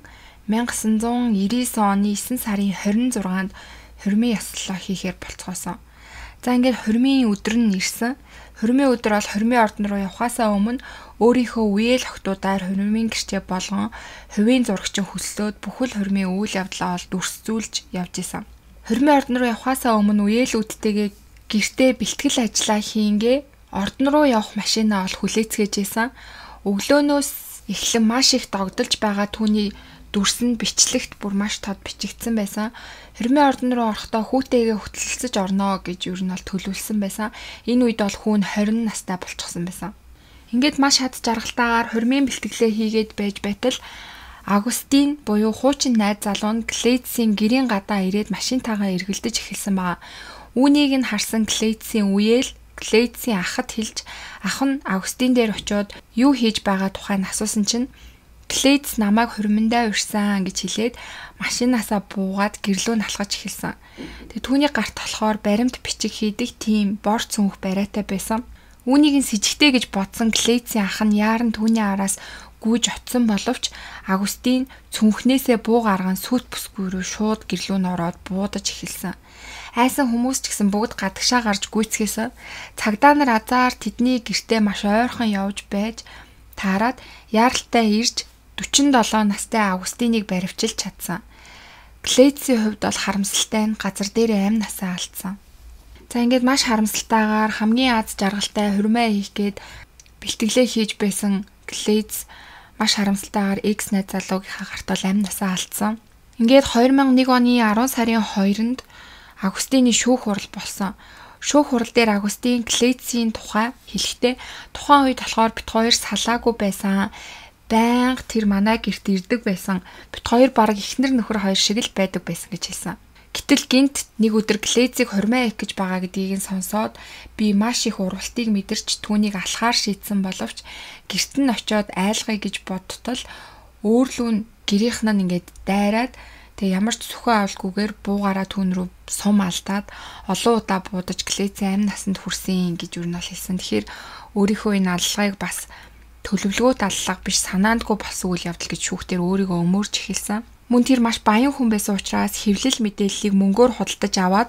1999 оны 9 сарын 26-нд хурмын яслалаа хийхээр болцгоосон. За ингээд хурмын өдөр нь ирсэн. Хурмын өдөр бол хурмын ордон руу явхаасаа өмнө өөрийнхөө үеэл охтуудаар хурмын гэрчээ болгон хувийн зурагчин хөслөөд бүхэл хурмын үйл явдлаа ол дүрсзүүлж явж исэн. Хурмын ордон руу явхаасаа өмнө үеэлүүдтэйгээ гэртээ бэлтгэл ажиллаа хийнгээ ордон руу явах машинаа ол хүлээцгээж исэн. Өглөөнөөс эхлэн маш их догдолж байгаа түүний дүрс нь бичлэгт бүр маш тод бичигдсэн байсан. Хурмын ордон руу орохдоо хүүтэйгээ хөтөлцөж орноо гэж юу нь бол төлөвлөсөн байсан. Энэ үед бол хүүн 20 настай болчихсон байсан. Ингээд маш хад жаргалтаагаар хурмын бэлтгэлээ хийгээд байж байтал Агустин буюу хуучин найз залуу нь Клейдсийн гэрийн гадаа ирээд машинтаагаа эргэлдэж эхэлсэн байгаа. Үүнийг нь харсан Клейдсийн үеэл Клейдсийн ахад хэлж ах нь Агустин дээр очиод юу хийж байгаа тухайг асуусан чинь Клейдс намайг хурминдаа урьсан гэж хэлээд машинаасаа буугаад гэрлүүн алхаж эхэлсэн. Тэгээ түүний гарт болохоор баримт бичиг хийдэг тийм бор цүнх бариатай байсан. Үүнийг нь с ิจ гтэй гэж бодсон Клейдсийн ах нь яаран түүний араас гүйж оцсон боловч Агустин цүнхнээсээ буу гарган сүт бүсгүй рүү шууд гэрлүүн ороод буудаж эхэлсэн. Айсан хүмүүс ч гэсэн бүгд гадагшаа гарч гүйцгээсэн. Цагдаа нар азар тэдний гэртээ маш ойрхон явж байж таарад яаралтай ирж 47 настай Агустиныг баривчилж чадсан. Клейдсийн хувьд бол харамсалтай нь газар дээр амь насаа алдсан. За ингээд маш харамсалтайгаар хамгийн аз жаргалтай хурмай хийх гээд бэлтгэлээ хийж байсан Клейдс маш харамсалтайгаар X найз залуугийнхаа гарт бол амь насаа алдсан. Ингээд 2001 оны 10 сарын 2-нд Агустины шүүх хурал болсон. Шүүх хурал дээр Агустин Клейдсийн тухай хэлэхдээ тухайн үед болохоор бит хоёр салаагүй байсан. байнга тэр манай гэрт ирдэг байсан. Бид хоёр баг эхнэр нөхөр хоёр шиг л байдаг байсан гэж хэлсэн. Гэтэл гинт нэг өдөр Глэзийг хурмаа их гэж байгаа гэдгийг нь сонсоод би маш их урвалтыг мэдэрч түүнийг алхаар шийдсэн боловч гэрт нь очиод айлгая гэж бодтол өөрлөө гэрийнх нь ингээд дайраад тэгээ ямар ч сүхэн авалгүйгээр буугаараа түүн рүү сум алдаад олон удаа буудаж Глэзийн амь насанд хүрсэн гэж юу нь хэлсэн. Тэгэхээр өөрийнхөө энэ аллагыг бас төлөвлөгөөт аллага биш санаандгүй болсон үйл явдал гэж шүүхтэр өөрийгөө өмөрж эхэлсэн. Мөн тэр маш баян хүн байсан учраас хэвлэл мэдээллийг мөнгөөр худалдаж аваад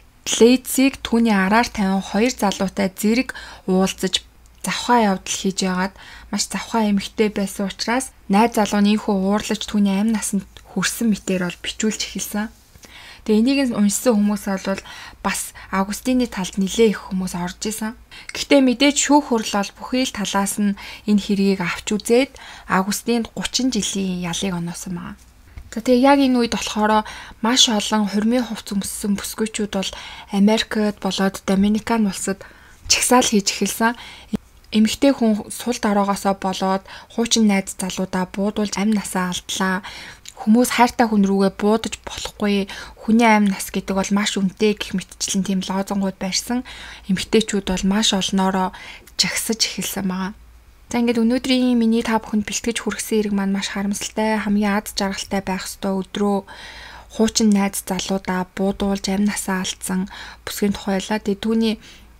Глэзийг түүний араар тавин хоёр залуутай зэрэг уулзаж завхаа явдал хийж яагаад маш завхаа эмэгтэй байсан учраас найз залуу нь ийхүү уурлаж түүний амь насанд хүрсэн мэтээр бол бичүүлж эхэлсэн. Тэгээ энийг уншсан хүмүүс бол бас Августины талд нэлээ их хүмүүс орж исэн. Гэхдээ мэдээж шүүх хурал бол бүхий л талаас нь энэ хэргийг авч үзээд Августинд 30 жилийн ялыг оноосон байна. За тэгээ яг энэ үед болохоор маш олон хурмын хувцс өмссөн бүсгүйчүүд бол Америкт болоод Доминикан улсад чагсаал хийж эхэлсэн. Эмэгтэй хүн сул дараагаасаа болоод хуучин найз залуудаа буудуулж амь насаа алдлаа. Хүмүүс хайртай хүн рүүгээ буудаж болохгүй. Хүний амь нас гэдэг бол маш үнэтэй гэх мэтчлэн тийм лозонгууд барьсан. Эмэгтэйчүүд бол маш олноороо жагсаж эхэлсэн байгаа. За ингээд өнөөдрийн миний та бүхэнд бэлтгэж хүргэсэн хэрэг маань маш харамсалтай, хамгийн аз жаргалтай байх ёстой өдрөө хуучин найз залуудаа буудуулж амь насаа алдсан бүсгийн тухайлаа. Тэгээ түүний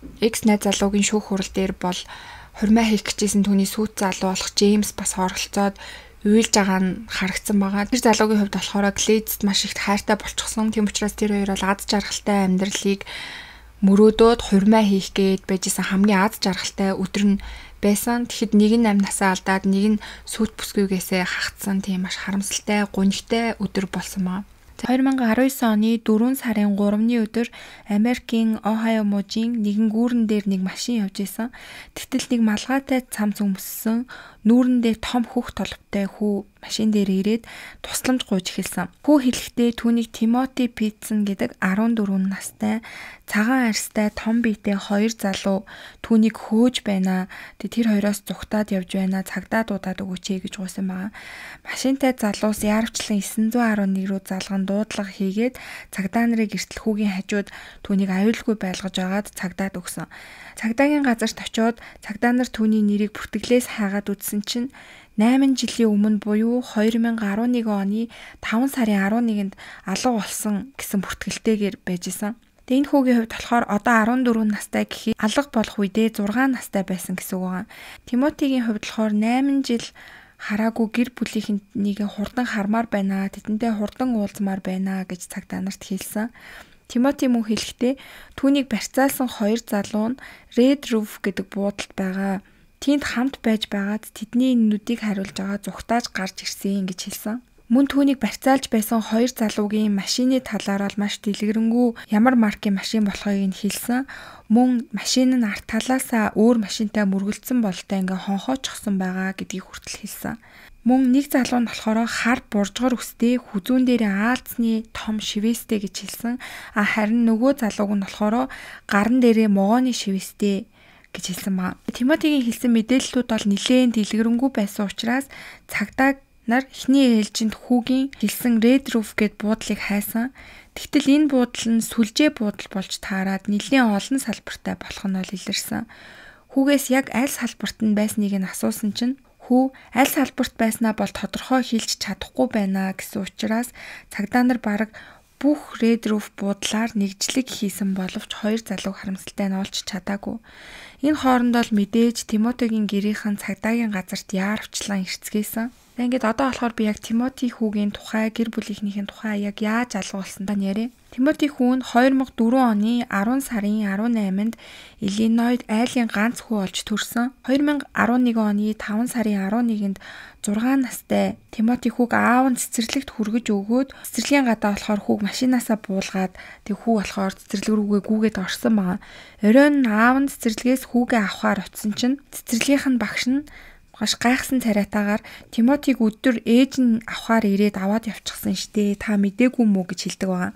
X найз залуугийн шүүх хурал дээр бол хурмаа хийх гэжсэн түүний сүйт залуу болох Джеймс бас оролцоод уйлж байгаа нь харагдсан байгаа. Тэр залуугийн хувьд болохоор Глэзэд маш их хайртай болчихсон. Тийм учраас тэр хоёр бол аз жаргалтай амьдралыг мөрөөдөөд хурмаа хийх гээд байжсэн хамгийн аз жаргалтай өдөр нь байсан. Тэгэхэд нэг нь амь насаа алдаад нэг нь сүйт бүсгүйгээсээ хагцсан тийм маш харамсалтай, гунигтай өдөр болсон маа. 2019 оны 4 сарын 3-ны өдөр Америкийн Ohio мужийн нэгэн гүүрэн дээр нэг машин явж исэн. Тэгтэл нэг малгайтай цамц өмссөн нүүрэндээ том хөх толбтой хүү машин дээр ирээд тусламж гуйж эхэлсэн. Хүү хэлэхдээ түүнийг Тимоти Питсон гэдэг 14 настай цагаан арьстай том биетэй хоёр залуу түүнийг хөөж байна. Тэр хоёроос зүгтаад явж байна. Цагдаа дуудаад өгөөч гэж гуйсан байгаа. Машинтай залуус яарвчлан 911 рүү залган дуудлага хийгээд цагдаа нарын гэртэл хүүгийн хажууд түүнийг аюулгүй байлгаж агаад цагдаад өгсөн. Цагдаагийн газарт очиод цагдаа нар түүний нэрийг бүртгэлээс хайгаад үзсэн чинь 8 жилийн өмнө буюу 2011 оны 5 сарын 11-нд алга болсон гэсэн бүртгэлтэйгээр байж исэн. Тэгээ энэ хүүгийн хувьд болохоор одоо 14 настай гэхий алга болох үедээ 6 настай байсан гэсэн үг байна. Тимотигийн хувьд болохоор 8 жил хараагүй гэр бүлийнхнийг хурдан хармаар байна. Тэдэнтэй хурдан уулзмаар байна гэж цагдаа нарт хэлсэн. Тимоти мөн хэлэхдээ түүнийг барьцаалсан хоёр залуу нь Red Roof гэдэг буудалд байгаа. Тэнд хамт байж байгаад тэдний нүдийг хариулж байгаа зүгтааж гарч ирсэн гэж хэлсэн. Мөн түүнийг барьцаалж байсан хоёр залуугийн машины талаар бол маш дэлгэрэнгүй ямар маркийн машин болохыг нь хэлсэн. Мөн машин нь арт талаасаа өөр машинтай мөргөлдсөн бололтой ингээ хонхоочихсон байгаа гэдгийг хүртэл хэлсэн. Мөн нэг залуу нь болохоор хар буржгар үстэй хүзүүн дээр аалцны том шивэстэй гэж хэлсэн. Харин нөгөө залууг нь болохоор гарн дээрээ могооны шивэстэй гэж хэлсэн ба. Тимотигийн хэлсэн мэдээллүүд бол нэлээд дэлгэрэнгүй байсан учраас цагдаа нар эхний ээлжинд хүүгийн хэлсэн Red Roof гэд буудлыг хайсан. Тэгтэл энэ буудал нь сүлжээ буудал болж таарад нэлээд олон салбартай болох нь бол илэрсэн. Хүүгээс яг аль салбарт нь байсныг нь асуусан чинь хүү аль салбарт байснаа бол тодорхой хэлж чадахгүй байна гэсэн учраас цагдаа нар бараг бүх Red Roof буудлаар нэгжлэг хийсэн боловч хоёр залууг харамсалтай нь олж чадаагүй. Энэ хооронд бол мэдээж Тимотигийн гэрийнхэн цагдаагийн газарт яарвчлан ирцгээсэн. Ингээд одоо болохоор би яг Тимоти хүүгийн тухай, гэр бүлийнхнийхэн тухай яг яаж алгуулсан та нэрээ. Тимоти хүү нь 2004 оны 10 сарын 18-нд Иллинойд айлын ганц хүү олж төрсөн. 2011 оны 5 сарын 11-нд 6 настай Тимоти хүүг аав нь цэцэрлэгт хүргэж өгөөд цэцэрлэгийн гадаа болохоор хүүг машинаасаа буулгаад тэг хүү болохоор цэцэрлэг рүүгээ гүүгээд орсон байгаа. Оройн аав нь цэцэрлэгээс хүүгээ авахаар очисон чинь цэцэрлэгийнх нь багш нь гаш гайхсан царайтаагаар Тимотиг өдөр ээж нь авахаар ирээд аваад явчихсан штэ та мдээгүй мүү гэж хэлдэг байгаа.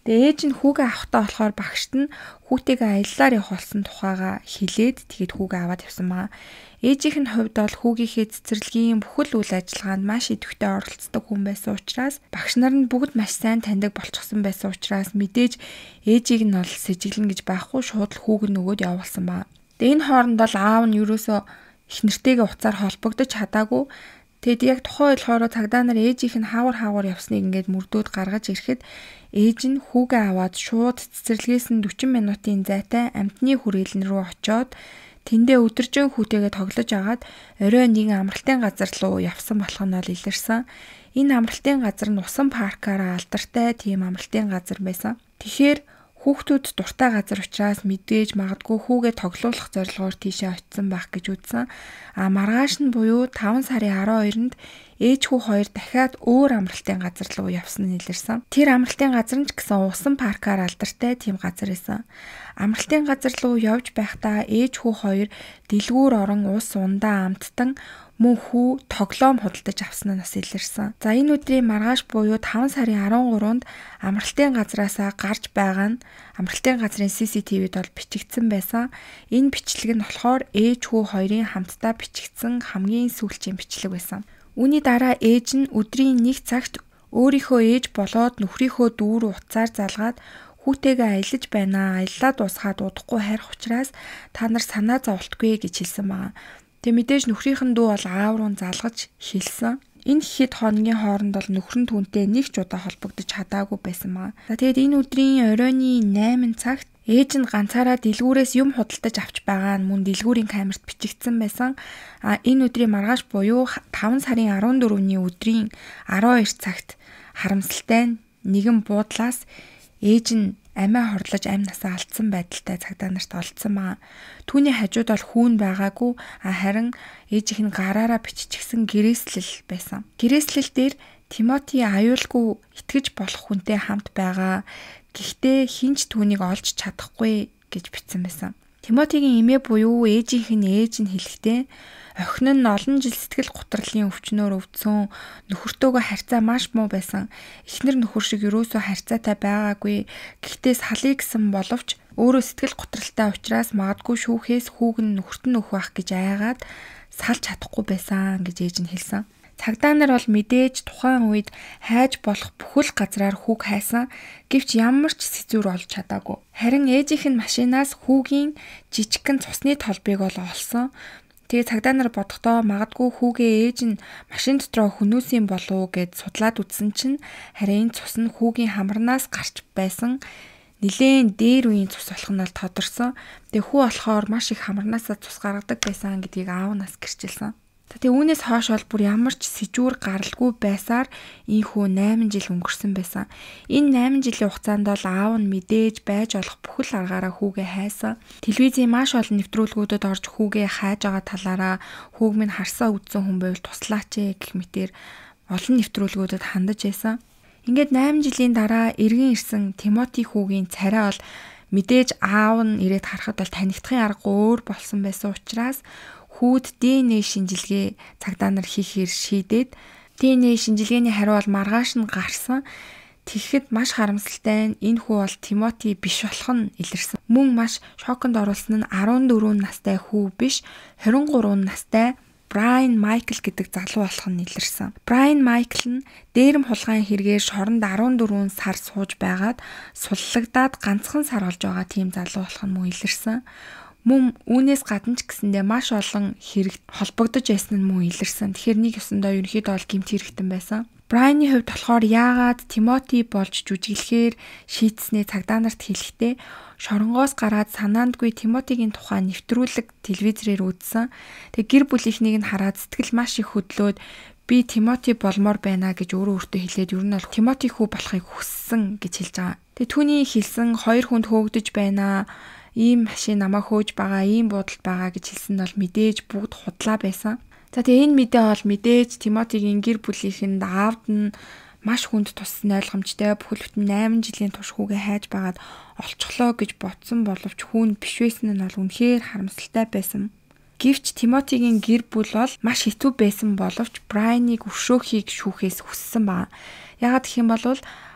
Тэгээ ээж нь хүүгээ авахтаа болохоор багшд нь хүүтэйгээ аяллаар явуулсан тухайга хэлээд тэгээд хүүгээ аваад явсан байгаа. Ээжийнх нь хувьд бол хүүгийнхээ цэцэрлэгийн бүхэл үйл ажиллагаанд маш идэвхтэй оролцдог хүн байсан учраас багш нар нь бүгд маш сайн таньдаг болчихсон байсан учраас мэдээж ээжийг нь бол сэжиглэн гэж байхгүй шууд л хүүг нь өгөөд явуулсан байгаа. Тэгээ энэ хооронд бол аав нь ерөөсөө их нэртэйгээ уцаар холбогдож чадаагүй. Тэгэд яг тухайн болохоор цагдаа нар ээжийнх нь хаагур явсныг ингээд мөрдөөд гаргаж ирэхэд ээж нь хүүгээ аваад шууд цэцэрлэгээс нь 40 минутын зайтай амтны хүрээлэн рүү очоод тэндээ өдөржин хүүтэйгээ тоглож агаад орой нэгэн амралтын газар руу явсан болох нь илэрсэн. Энэ амралтын газар нь усан паркаараа алдартай тийм амралтын газар байсан. Тэгэхээр хүүхдүүд дуртай газар учраас мэдээж магадгүй хүүгээ тоглуулах зорилгоор тийшээ очисон байх гэж үзсэн. Маргааш нь буюу 5 сарын 12-нд ээж хүү хоёр дахиад өөр амралтын газар руу явсан нь илэрсэн. Тэр амралтын газар нь ч гэсэн усан паркаар алдартай тийм газар байсан. Амралтын газар руу явж байхдаа ээж хүү хоёр дэлгүүр орон ус ундаа амттан мөн хүү тоглоом худалдаж авсан нь бас илэрсэн. За энэ өдрийн маргааш буюу 5 сарын 13-нд амралтын газраасаа гарч байгаа нь амралтын газрын CCTV-д бол бичигдсэн байсан. Энэ бичлэг нь болохоор ээж хүү хоёрын хамтдаа бичигдсэн хамгийн сүүлчийн бичлэг байсан. Үүний дараа ээж нь өдрийн 1 цагт өөрийнхөө ээж болоод нөхрийнхөө дүү рүү уцаар залгаад хүүтэйгээ аялаж байна. Аяллаа дуусгаад удахгүй харих учраас та нар санаа зовлтгүй гэж хэлсэн байгаа. Тэг мэдээж нөхрийнх нь дүү бол аав руу залгаж хэлсэн. Энэ хэд хоногийн хооронд бол нөхөр нь түүнтэй нэг ч удаа холбогдож чадаагүй байсан байгаа. За тэгээд энэ өдрийн оройны 8 цагт ээж нь ганцаараа дэлгүүрээс юм худалдаж авч байгаа нь мөн дэлгүүрийн камерт бичигдсэн байсан. Энэ өдрийн маргааш буюу 5 сарын 14-ний өдрийн 12 цагт харамсалтай нэгэн буудлаас ээж нь амиа хорлож амь насаа алдсан байдалтай цагдаа нарт олдсон байгаа. Түүний хажууд бол хүүн байгаагүй харин ээжийнх нь гараараа биччихсэн гэрээслэл байсан. Гэрээслэл дээр Тимоти аюулгүй итгэж болох хүнтэй хамт байгаа. Гэхдээ хинч түүнийг олж чадахгүй гэж бичсэн байсан. Тимотигийн эмээ буюу ээжийнх нь хэлэхдээ охин нь олон жил сэтгэл гутралын өвчнөөр өвдсөн, нөхөртөөгөө харьцаа маш муу байсан. Эхнэр нөхөр шиг юусоо харьцаатай байгаагүй. Гэхдээ салъя гэсэн боловч өөрөө сэтгэл гутралтай учраас магадгүй шүүхээс хүүг нь нөхөрт нь өгөх гэж айгаад салж чадахгүй байсан гэж ээж нь хэлсэн. Цагдаа нар бол мэдээж тухайн үед хайж болох бүхэл газраар хүүг хайсан. Гэвч ямар ч сэцвэр олж чадаагүй. Харин ээжийнх нь машинаас хүүгийн жижигхэн цусны толбыг бол олсон. Тэгээ цагдаа нар бодохдоо магадгүй хүүгээ ээж нь машин дотроо хөнөөсөн болов уу гэд судлаад үзсэн чинь харин энэ цус нь хүүгийн хамарнаас гарч байсан. Нилээн дээр үеийн цус болох нь бол тодорсон. Тэгээ хүү болохоор маш их хамарнаасаа цус гаргадаг байсан гэдгийг аав нас гэрчилсэн. Тэгээ үүнээс хойш бол бүр ямар ч сэжүүр гаралгүй байсаар ийхүү 8 жил өнгөрсөн байсан. Энэ 8 жилийн хугацаанд бол аав нь мэдээж байж болох бүхэл аргаараа хүүгээ хайсан. Телевизийн маш олон нэвтрүүлгүүдэд орж хүүгээ хайж байгаа талаараа хүүг минь харсаа үдсэн хүн байвал туслаач гэх мэтээр олон нэвтрүүлгүүдэд хандаж байсан. Ингээд 8 жилийн дараа эргэн ирсэн Тимоти хүүгийн царай бол мэдээж аав нь ирээд харахад бол танигдахын аргагүй өөр болсон байсан учраас хүүд ДНХ шинжилгээ цагдаа нар хийхээр шийдээд ДНХ шинжилгээний хариу бол маргааш нь гарсан. Тэгэхэд маш харамсалтай нь энэ хүү бол Тимоти биш болох нь илэрсэн. Мөн маш шоконд оруулсан нь 14 настай хүү биш 23 настай Брайан Майкл гэдэг залуу болох нь илэрсэн. Брайан Майкл нь дээрэм хулгайн хэрэгээр шоронд 14 сар сууж байгаад суллагдаад ганцхан сар болж байгаа тийм залуу болох нь мөн илэрсэн. Мөн үүнээс гадна ч гэсэндээ маш олон хэрэг холбогдож байсан нь мөн илэрсэн. Тэгэхээр нэг ёсондоо ерөнхийдөө бол гэмт хэрэгтэн байсан. Брайаны хувьд болохоор яагаад Тимоти болж жүжиглэхээр шийдснээ цагдаа нарт хэлэхдээ шоронгоос гараад санаандгүй Тимотигийн тухай нэвтрүүлэг телевизээр үзсэн. Тэг гэр бүлийнхнийг нь хараад сэтгэл маш их хөдлөөд би Тимоти болмоор байна гэж өөрөө өөртөө хэлээд ер нь бол Тимоти хүү болохыг хүссэн гэж хэлж байгаа. Тэг түүний хэлсэн 2 хүнд хөөгдөж байна. Ийм машин намайг хөөж байгаа, ийм буудалд байгаа гэж хэлсэн нь бол мэдээж бүгд худлаа байсан. За тэгээ энэ мэдээ бол мэдээж Тимотигийн гэр бүлийнхэнд аавд нь маш хүнд туссан ойлгомжтой бүхэл бүтэн 8 жилийн турш хүүгээ хайж байгаад олцглоо гэж бодсон боловч хүүн биш байсан нь бол үнэхээр харамсалтай байсан. Гэвч Тимотигийн гэр бүл бол маш хэцүү байсан боловч Брайаныг өршөөхийг шүүхээс хүссэн байна. Яагаад гэх юм бол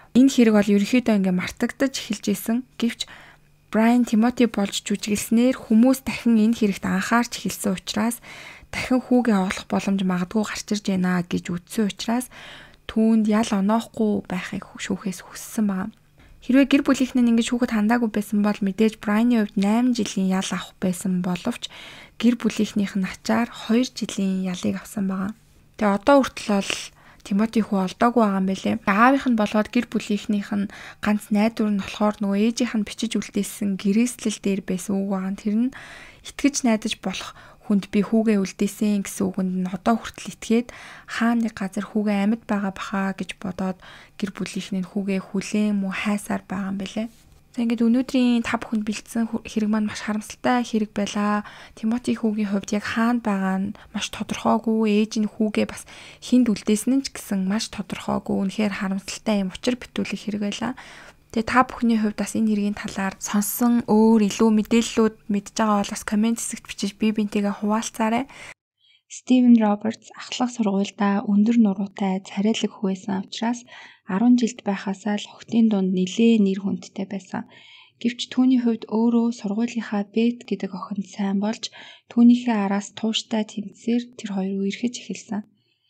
Энэ хэрэг бол ерөнхийдөө ингээ мартагдаж эхэлж исэн. Гэвч Брайан Тимоти болж жүжиглснээр хүмүүс дахин энэ хэрэгт анхаарч эхэлсэн учраас дахин хүүгээ олох боломж магадгүй гарч ирж байна гэж үзсэн учраас түүнд ял оноохгүй байхыг шүүхээс хүссэн байна. Хэрвээ гэр бүлийнхэн нь ингэж хүүхэд хандаагүй байсан бол мэдээж Брайаны хувьд 8 жилийн ял авах байсан боловч гэр бүлийнхнийх нь ачаар 2 жилийн ялыг авсан байна. Тэгээ одоо хүртэл бол Тимоти хүү олдоогүй байгаа юм байлээ. Аавынх нь болоод гэр бүлийнхнийх нь ганц найдвар нь болохоор нөгөө ээжийнх нь бичиж үлдээсэн гэрээслэл дээр байсан үг байгаа. Тэр нь итгэж найдаж болох хүнд би хүүгээ үлдээсэн гэсэн үгэнд нь одоо хүртэл итгээд хаана нэг газар хүүгээ амьд байгаа бахаа гэж бодоод гэр бүлийнхний хүүгээ хүлээн муу хайсаар байгаа юм байлээ. За ингээд өнөөдрийн та бүхэнд бэлдсэн хэрэг маань маш харамсалтай хэрэг байлаа. Тимоти хүүгийн хувьд яг хаана байгаа нь маш тодорхойгүй, ээж нь хүүгээ бас хинд үлдээсэн нь ч гэсэн маш тодорхойгүй. Үнэхээр харамсалтай юм учир битүүлэх хэрэг байлаа. Тэгээ та бүхний хувьд бас энэ хэргийн талаар сонссон өөр илүү мэдээллүүд мэдж байгаа бол бас комент хэсэгт бичиж бие биентэйгээ хуваалцаарай. Стивен Робертс ахлах сургуульдаа өндөр нуруутай царайлаг хүү байсан учраас 10 жилд байхасаа л охидын дунд нэлээ нэр хүндтэй байсан. Гэвч түүний хувьд өөрөө сургуулийнхаа Бет гэдэг охинд сайн болж түүнийхээ араас тууштай тэмцээр тэр хоёр үерхэж эхэлсэн.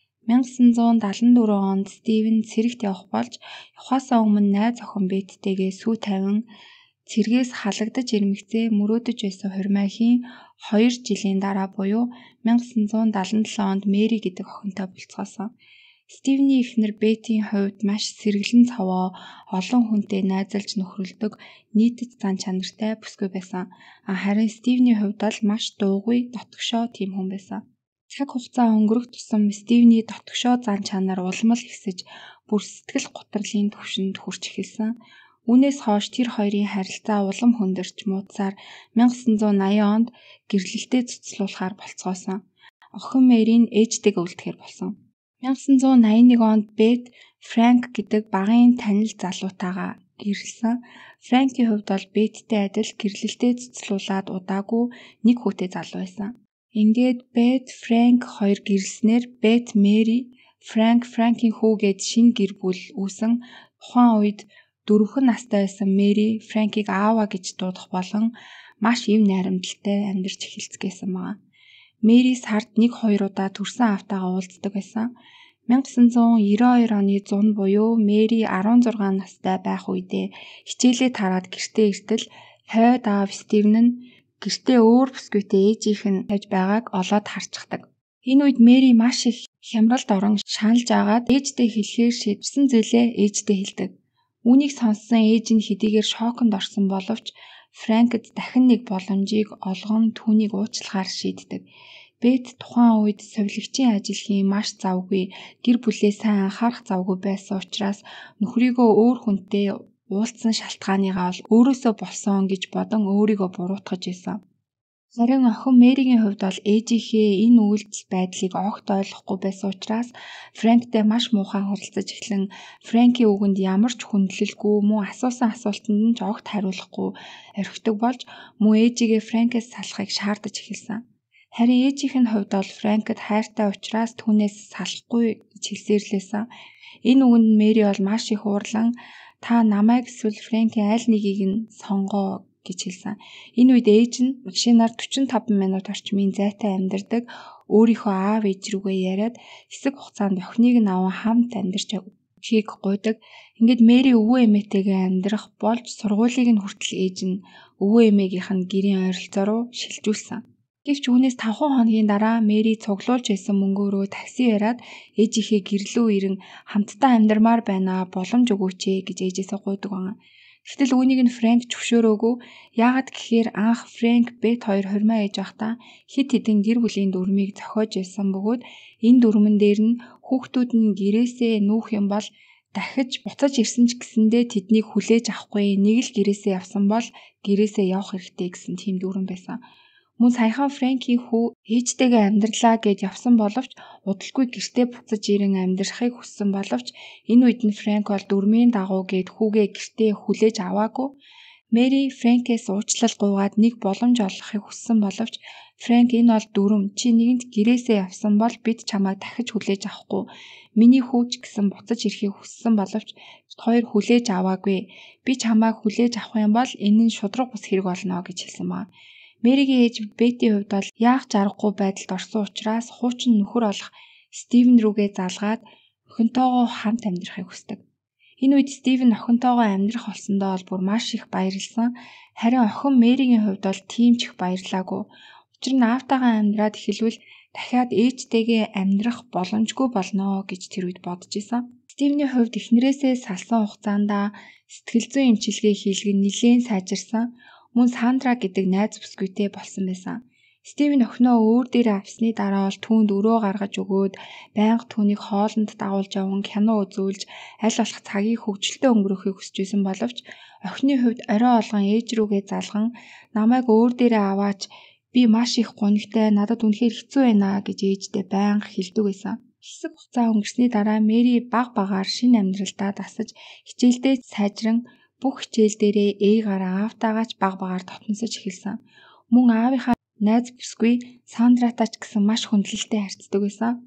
1974 онд Стивен цэрэгт явах болж явахаасаа өмнө найз охин Беттэйгээ сүү тавин цэргээс халагдаж ирмэгцээ мөрөөдөж байсан хурмайхийн 2 жилийн дараа буюу 1977 онд Мэри гэдэг охинтой болцгоосон. Стивний эхнэр Бетийн хувьд маш сэргэлэн цаваа, олон хүнтэй найзалж нөхрөлдөг, нийтэд зан чанартай бүсгүй байсан. Харин Стивний хувьд бол маш дуугүй, дотгошоо тийм хүн байсан. Цаг хугацаа өнгөрөх тусам Стивний дотгошоо зан чанар улмал ихсэж, бүр сэтгэл гутралын түвшинд хүрч эхэлсэн. Үүнээс хойш тэр хоёрын харилцаа улам хөндөрч муудсаар 1980 онд гэрлэлтэд цуцлуулахаар болцгоосон. Охин Мэрийн ээжтэйгээ үлдэхээр болсон. 1981 онд Бет Франк гэдэг багын танил залуутайгаа гэрлсэн. Франкийн хувьд бол Беттэй адил гэрлэлтэд цуцлуулаад удаагүй нэг хүүтэй залуу байсан. Ингээд Бет Франк хоёр гэрлснээр Бет Мэри, Франкийн хүүгээд шинэ гэр бүл үүсэн. Тухайн үед 4 настай байсан Мэри Франкийг аава гэж дуудах болон маш эв найрамдалтай амьдарч эхэлцгээсэн байна. Мэри сард 1-2 удаа төрсэн аавтайгаа уулздаг байсан. 1992 оны зун буюу Мэри 16 настай байх үедээ хичээлээ тараад гэртээ иртэл хойд аав Стивен нь гэртээ өөр бүсгүйтэй ээжийнх нь тавьж байгааг олоод харцдаг. Энэ үед Мэри маш их хямралд орон шаналж агаад ээжтэй хэлэхээр шийдсэн зүйлээ ээжтэй хэлдэг. Үүнийг сонссон ээж нь хэдийгээр шоконд орсон боловч Франкд дахин нэг боломжийг олгон түүнийг уучлахаар шийддэг. Бет тухайн үед совилгчийн ажил хийн маш завгүй, гэр бүлээ сайн анхаарах завгүй байсан учраас нөхрийгөө өөр хүнтэй уулзсан шалтгааныгаа бол өөрөөсөө болсон гэж бодон өөрийгөө буруутгаж исэн. Харин охин Мэригийн хувьд бол ээжийнхээ энэ үйлдэл байдлыг огт ойлгохгүй байсан учраас Франктай маш муухай харилцаж эхлэн Франкийн үгэнд ямар ч хүндлэлгүй мөн асуусан асуултанд нь ч огт хариулахгүй орхидог болж мөн ээжигээ Франкээс салахыг шаардаж эхэлсэн. Харин ээжийнх нь хувьд бол Франкд хайртай учраас түүнээс салахгүй гэж хэлсээрлээсэн. Энэ үгэнд Мэри бол маш их уурлан та намайг эсвэл Франкийн аль нэгийг нь сонгоо гэж хэлсэн. Энэ үед ээж нь машинаар 45 минут орчмын зайтай амьдардаг өөрийнхөө аав ээж рүүгээ яриад хэсэг хугацаанд охиныг нь аван хамт амьдарч хийг гуйдаг. Ингээд Мэри өвөө эмээтэйгээ амьдрах болж сургуулийг нь хүртэл ээж нь өвөө эмээгийнх нь гэрийн ойролцоо руу шилжүүлсэн. Гэвч үүнээс 5 хоногийн дараа Мэри цуглуулж байсан мөнгөөрөө такси яриад ээжийнхээ гэрлүү ирэн хамтдаа амьдармаар байна боломж өгөөч гэж ээжээсээ гуйдаг байна. Гэтэл үүнийг нь Франк зөвшөөрөөгүй. Яагаад гэхээр анх Франк Бет хоёр хурмаа ээж байхдаа хит хитэн гэр бүлийн дүрмийг зохиож байсан бөгөөд энэ дүрмэн дээр нь хүүхдүүд нь гэрээсээ нүүх юм бол дахиж буцаж ирсэн ч гэсэндээ тэднийг хүлээж авахгүй, нэг л гэрээсээ явсан бол гэрээсээ явах хэрэгтэй гэсэн тийм дүрм байсан. Мөн саяхан Франкийн хүү ээжтэйгээ амьдралаа гэд явсан боловч удалгүй гэртээ буцаж ирэн амьдрахыг хүссэн боловч энэ үед нь Франк бол дүрмийн дагуу гэд хүүгээ гэртээ хүлээж аваагүй. Мэри Фрэнкээс уучлал гуйгаад нэг боломж олгохыг хүссэн боловч Фрэнк энэ бол дүрм. Чи нэгэнт гэрээсээ явсан бол бид чамайг дахиж хүлээж авахгүй. Миний хүүч гэсэн буцаж ирэхийг хүссэн боловч хоёр хүлээж аваагүй. Би чамайг хүлээж авах юм бол энэ нь шудраг бус хэрэг болно гэж хэлсэн байна. Мэригийн ээж Беттийн хувьд бол яах аргагүй байдалд орсон учраас хуучин нөхөр олох Стивен рүүгээ залгаад охинтойгоо хамт амьдрахыг хүсдэг. Энэ үед Стивен охинтойгоо амьдрах болсондоо бол бүр маш их баярлсан. Харин охин Мэригийн хувьд бол тийм ч их баярлаагүй. Учир нь аавтайгаа амьдраад эхэлвэл дахиад ээжтэйгээ амьдрах боломжгүй болно гэж тэр үед бодож исэн. Стивний хувьд эхнэрээсээ салсан хугацаанд сэтгэл зүйн эмчилгээ хийлгэн нэлээд сайжирсан. Мөн Сандра гэдэг найз бүсгүйтэй болсон байсан. Стивен охиноо өөр дээрээ авсны дараа бол түүнд өрөө гаргаж өгөөд байнга түүнийг хоолнд дагуулж яван кино үзүүлж аль болох цагийг хөвгөлтэй өнгөрөөхийг хүсэж исэн боловч охины хувьд орой олгон ээж рүүгээ залган намайг өөр дээрээ аваач би маш их гонигтай надад үнэхээр хэцүү байна гэж ээждээ байнга хэлдэг байсан. Хэсэг хугацаа өнгөрсний дараа Мэри баг багаар шинэ амьдралдаа дасаж хичээлдээ сайжран бүх хичээл дээрээ A гараа аавтайгаач баг багаар дотносож эхэлсэн. Мөн аавынхаа найз бүсгүй Сандратай ч гэсэн маш хүндлэлтэй харьцдаг байсан.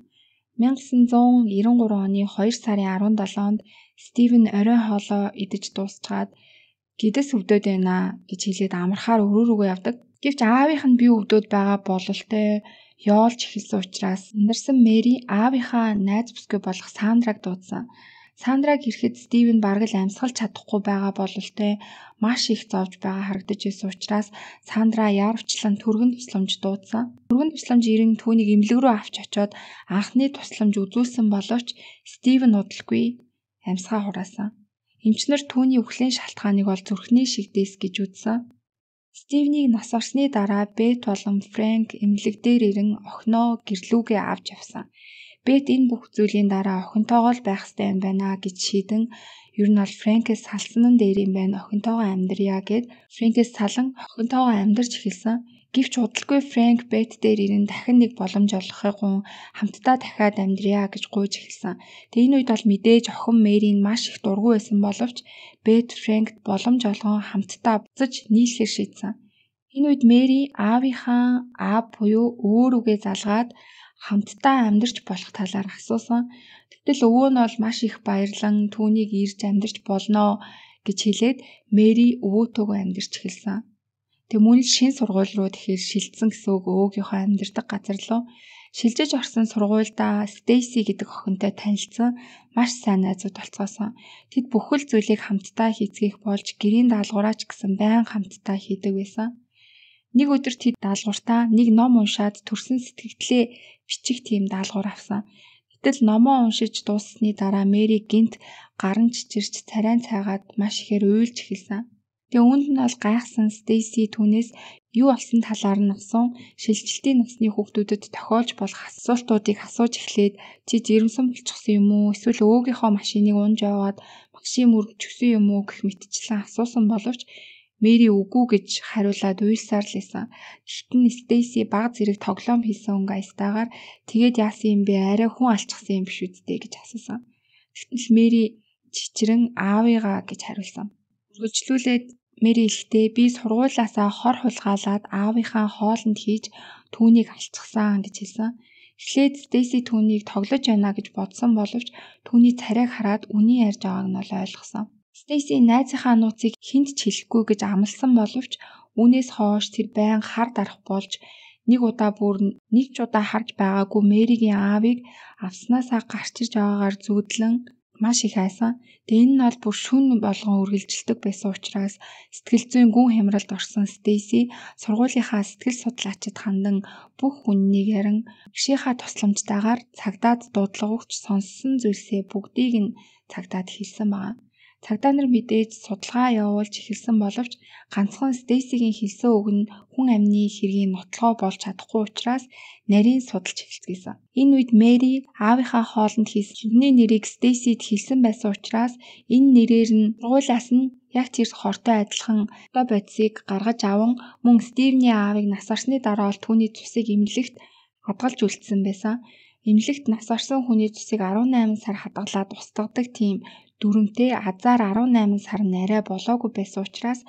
1993 оны 2 сарын 17-нд Стивен орой хоолоо идэж дуусгаад гидэс өвдөд байна гэж хэлээд амархаар өрөө рүүгээ явдаг. Гэвч аавынх нь бие өвдөд байгаа бололтой яолж эхэлсэн учраас ундарсан Мэри аавынхаа найз бүсгүй болох Сандраг дуудсан. Сандраг ирэхэд Стивен бараг л амьсгалж чадахгүй байгаа бололтой маш их зовж байгаа харагдаж байсан учраас Сандра яарвчлан түргэн тусламж дуудсан. Түргэн тусламж ирэн түүнийг эмнэлэг рүү авч очоод анхны тусламж үзүүлсэн боловч Стивен удалгүй амьсгаа хураасан. Эмчнэр түүний үхлийн шалтгааныг бол зүрхний шигдээс гэж үзсэн. Стивнийг нас орсны дараа Бет болон Фрэнк эмнэлэг дээр ирэн охиноо гэрлүүгээ авч явсан. Бет энэ бүх зүйлийн дараа охинтойгоо л байх ёстой юм байна гэж шийдэн ер нь бол Фрэнкээс салсан нь дээр юм байна охинтойгоо амьдрья гэд Фрэнкээс салан охинтойгоо амьдарч эхэлсэн. Гэвч удалгүй Фрэнк Бет дээр ирэн дахин нэг боломж олгохыг гун хамтдаа дахиад амьдрья гэж гуйж эхэлсэн. Тэгээ энэ үед бол мэдээж охин Мэри нь маш их дургүй байсан боловч Бет Фрэнкт боломж олгон хамтдаа буцаж нийлэхэр шийдсэн. Энэ үед Мэри аавынхаа аав буюу өвөөрүүгээ залгаад хамтдаа амьдарч болох талаар асуусан. Тэгтэл өвөө нь бол маш их баярлан түүнийг ирж амьдарч болно гэж хэлээд Мэри өвөөтөөгөө амьдарч эхэлсэн. Тэг мөн л шин сургууль руу тэгэхээр шилжсэн гэсэн үг өвөөгийнхөө амьдардаг газар руу. Шилжиж орсон сургуульдаа Стейси гэдэг охинтой танилцсан маш сайн найзууд болцоосон. Тэд бүхэл зүйлийг хамтдаа хийцгээх болж гэрийн даалгавраа ч гэсэн байнга хамтдаа хийдэг байсан. Нэг өдөр тэд даалгавартаа нэг ном уншаад төрсөн сэтгэгдлээ бичих тийм даалгавар авсан. Гэтэл номоо уншиж дууссаны дараа Мэри гинт гаран чичирч царайн цайгаад маш ихээр уйлж эхэлсэн. Тэгээ үүнд нь бол гайхсан Стейси түүнээс юу болсон талаар нь асуун шилжилтийн насны хүүхдүүдэд тохиолж болох асуултуудыг асууж эхлээд чи жирэмсэн болчихсон юм уу? Эсвэл өвөөгийнхөө машиныг унж яваад машин мөрөж өгсөн юм уу гэх мэтчлэн асуусан боловч Мэри үгүй гэж хариулаад уйлсаар л исэн. Гэхдээ Стейси баг зэрэг тоглоом хийсэн өнгө аистаагаар тэгээд яасан юм бэ? Арай хүн алчсан юм биш үсттэй гэж асуусан. Гэтэл Мэри чичрэн аавыгаа гэж хариулсан. Үргэлжлүүлээд Мэри ихтэй би сургуулиасаа хор хулгаалаад аавынхаа хоолнд хийж түүнийг алчсан гэж хэлсэн. Эхлээд Стейси түүнийг тоглож байна гэж бодсон боловч түүний царайг хараад үнэн ярьж байгааг нь бол ойлгосон. Стейси найзынхаа нууцыг хүнд ч хэлэхгүй гэж амласан боловч үүнээс хойш тэр байнга хар дарах болж нэг удаа бүр нэг ч удаа харж байгаагүй Мэригийн аавыг авснаасаа гарч ирж байгаагаар зүудлэн маш их айсан. Тэгээ энэ нь бол бүр шүн болгон үргэлжилдэг байсан учраас сэтгэл зүйн гүн хямралд орсон Стейси сургуулийнхаа сэтгэл судлаачид хандан бүх үннийг ярин гişийнхаа тусламжтайгаар цагдаад дуудлага өгч сонссон зүйлсээ бүгдийг нь цагдаад хэлсэн байна. Цагдаа нар мэдээж судалгаа явуулж эхэлсэн боловч ганцхан Стейсигийн хэлсэн үг нь хүн амины хэргийн нотлогоо болж чадахгүй учраас нарийн судалж эхэлсэн. Энэ үед Мэри аавынхаа хоолнд хийсэн шинэ нэрийг Стейсид хэлсэн байсан учраас энэ нэрээр нь сургуулиас нь яг тэр хортой адилхан одоо бодисыг гаргаж аван мөн Стивний аавыг нас орсны дараа бол түүний цусыг эмнэлэгт хадгалж үлдсэн байсан. Эмнэлэгт нас орсон хүний цусыг 18 сар хадгалаад устгадаг тийм дүрмтэй азар 18 сар нарай болоогүй байсан учраас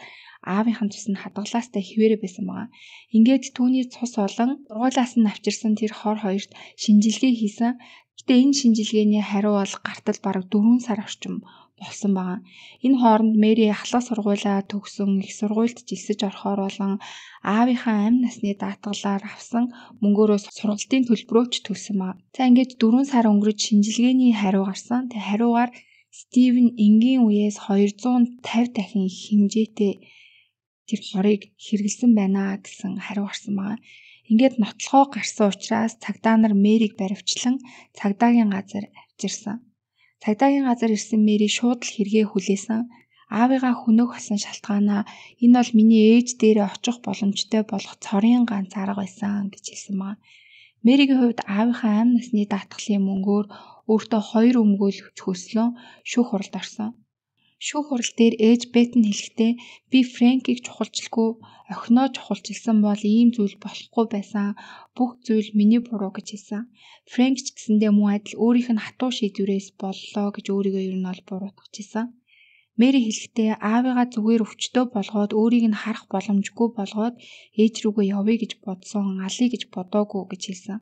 аавынхаа цус нь хадгалаастай хിവэрэ байсан байгаа. Ингээд түүний цус олон сургуулиас нь авчирсан тэр хор хоёрт шинжилгээ хийсэн. Гэтэ энэ шинжилгээний хариу бол гартал бараг 4 сар орчим болсон байгаа. Энэ хооронд Мэри ахлах сургуулаа төгсөн, их сургуульд жилсэж орохоор болон аавынхаа амь насны даатгалаар авсан мөнгөөрөө сургалтын төлбөрөө ч төлсөн баг. За ингээд 4 сар өнгөрөж шинжилгээний хариу гарсан. Тэг хариугаар Стивен энгийн үеэс 250 дахин их хэмжээтэй тэр хорыг хэрэглэсэн байна гэсэн хариу гарсан байгаа. Ингээд нотлохоо гарсан учраас цагдаа нар Мэрийг баривчлан цагдаагийн газар авчирсан. Цагдаагийн газар ирсэн Мэри шууд л хэрэгээ хүлээсэн. Аавыгаа хөнөөх болсон шалтгаанаа энэ бол миний ээж дээрээ очих боломжтой болох цорын ганц арга байсан гэж хэлсэн байна. Мэригийн хувьд аавынхаа амь насны даатгалын мөнгөөр өөртөө 2 өмгөөлөгч хөслөн шүүх хуралд орсон. Шүүх хурал дээр ээж Бет нь хэлэхдээ би Фрэнкийг чухалчлгүй, охиноо чухалчилсан бол ийм зүйл болохгүй байсан. Бүх зүйл миний буруу гэж хэлсэн. Фрэнк ч гэсэндээ мөн адил өөрийнх нь хатуу шийдвэрээс боллоо гэж өөрийгөө ер нь бол буруутгажсэн. Мэри хэлэхдээ аавыгаа зүгээр өвчтөө болгоод өөрийг нь харах боломжгүй болгоод ээж рүүгээ явъя гэж бодсон, алъя гэж бодоогүй гэж хэлсэн.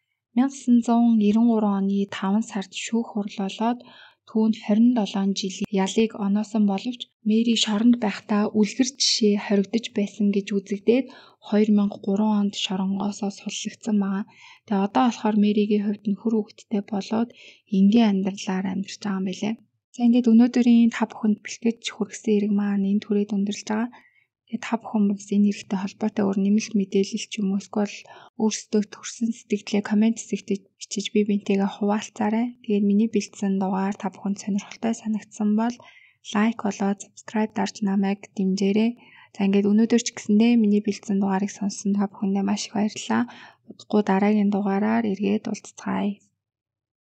1993 оны 5 сард шүүх хурал болоод түүнд 27 жилийн ялыг оноосон боловч Мэри шоронд байхдаа үлгэр жишээ хоригдож байсан гэж үзэгдээд 2003 онд шоронгоосоо суллагдсан байгаа. Тэгээ одоо болохоор Мэригийн хувьд нөхөр хүүхэдтэй болоод энгийн амьдралаар амьдарч байгаа юм билээ. За ингээд өнөөдрийн та бүхэнд бэлтгэж хүргэсэн хэрэг маань энэ түрээд өндөрлж байгаа. Тэгээ та бүхэн бас энэ хэрэгтэй холбоотой өөр нэмэлт мэдээлэл ч юм уу эсвэл өөрсдөө төрсэн сэтгэлээ комент хэсэгт бичиж би бинтээгээ хуваалцаарай. Тэгээд миний бэлдсэн дугаар та бүхэнд сонирхолтой санагдсан бол лайк болоод subscribe дарж намайг дэмжээрэй. За ингээд өнөөдөр ч гэсэндээ миний бэлдсэн дугаарыг сонссон та бүхэндээ маш их баярлалаа. Удахгүй дараагийн дугаараар эргээд уулзцаая.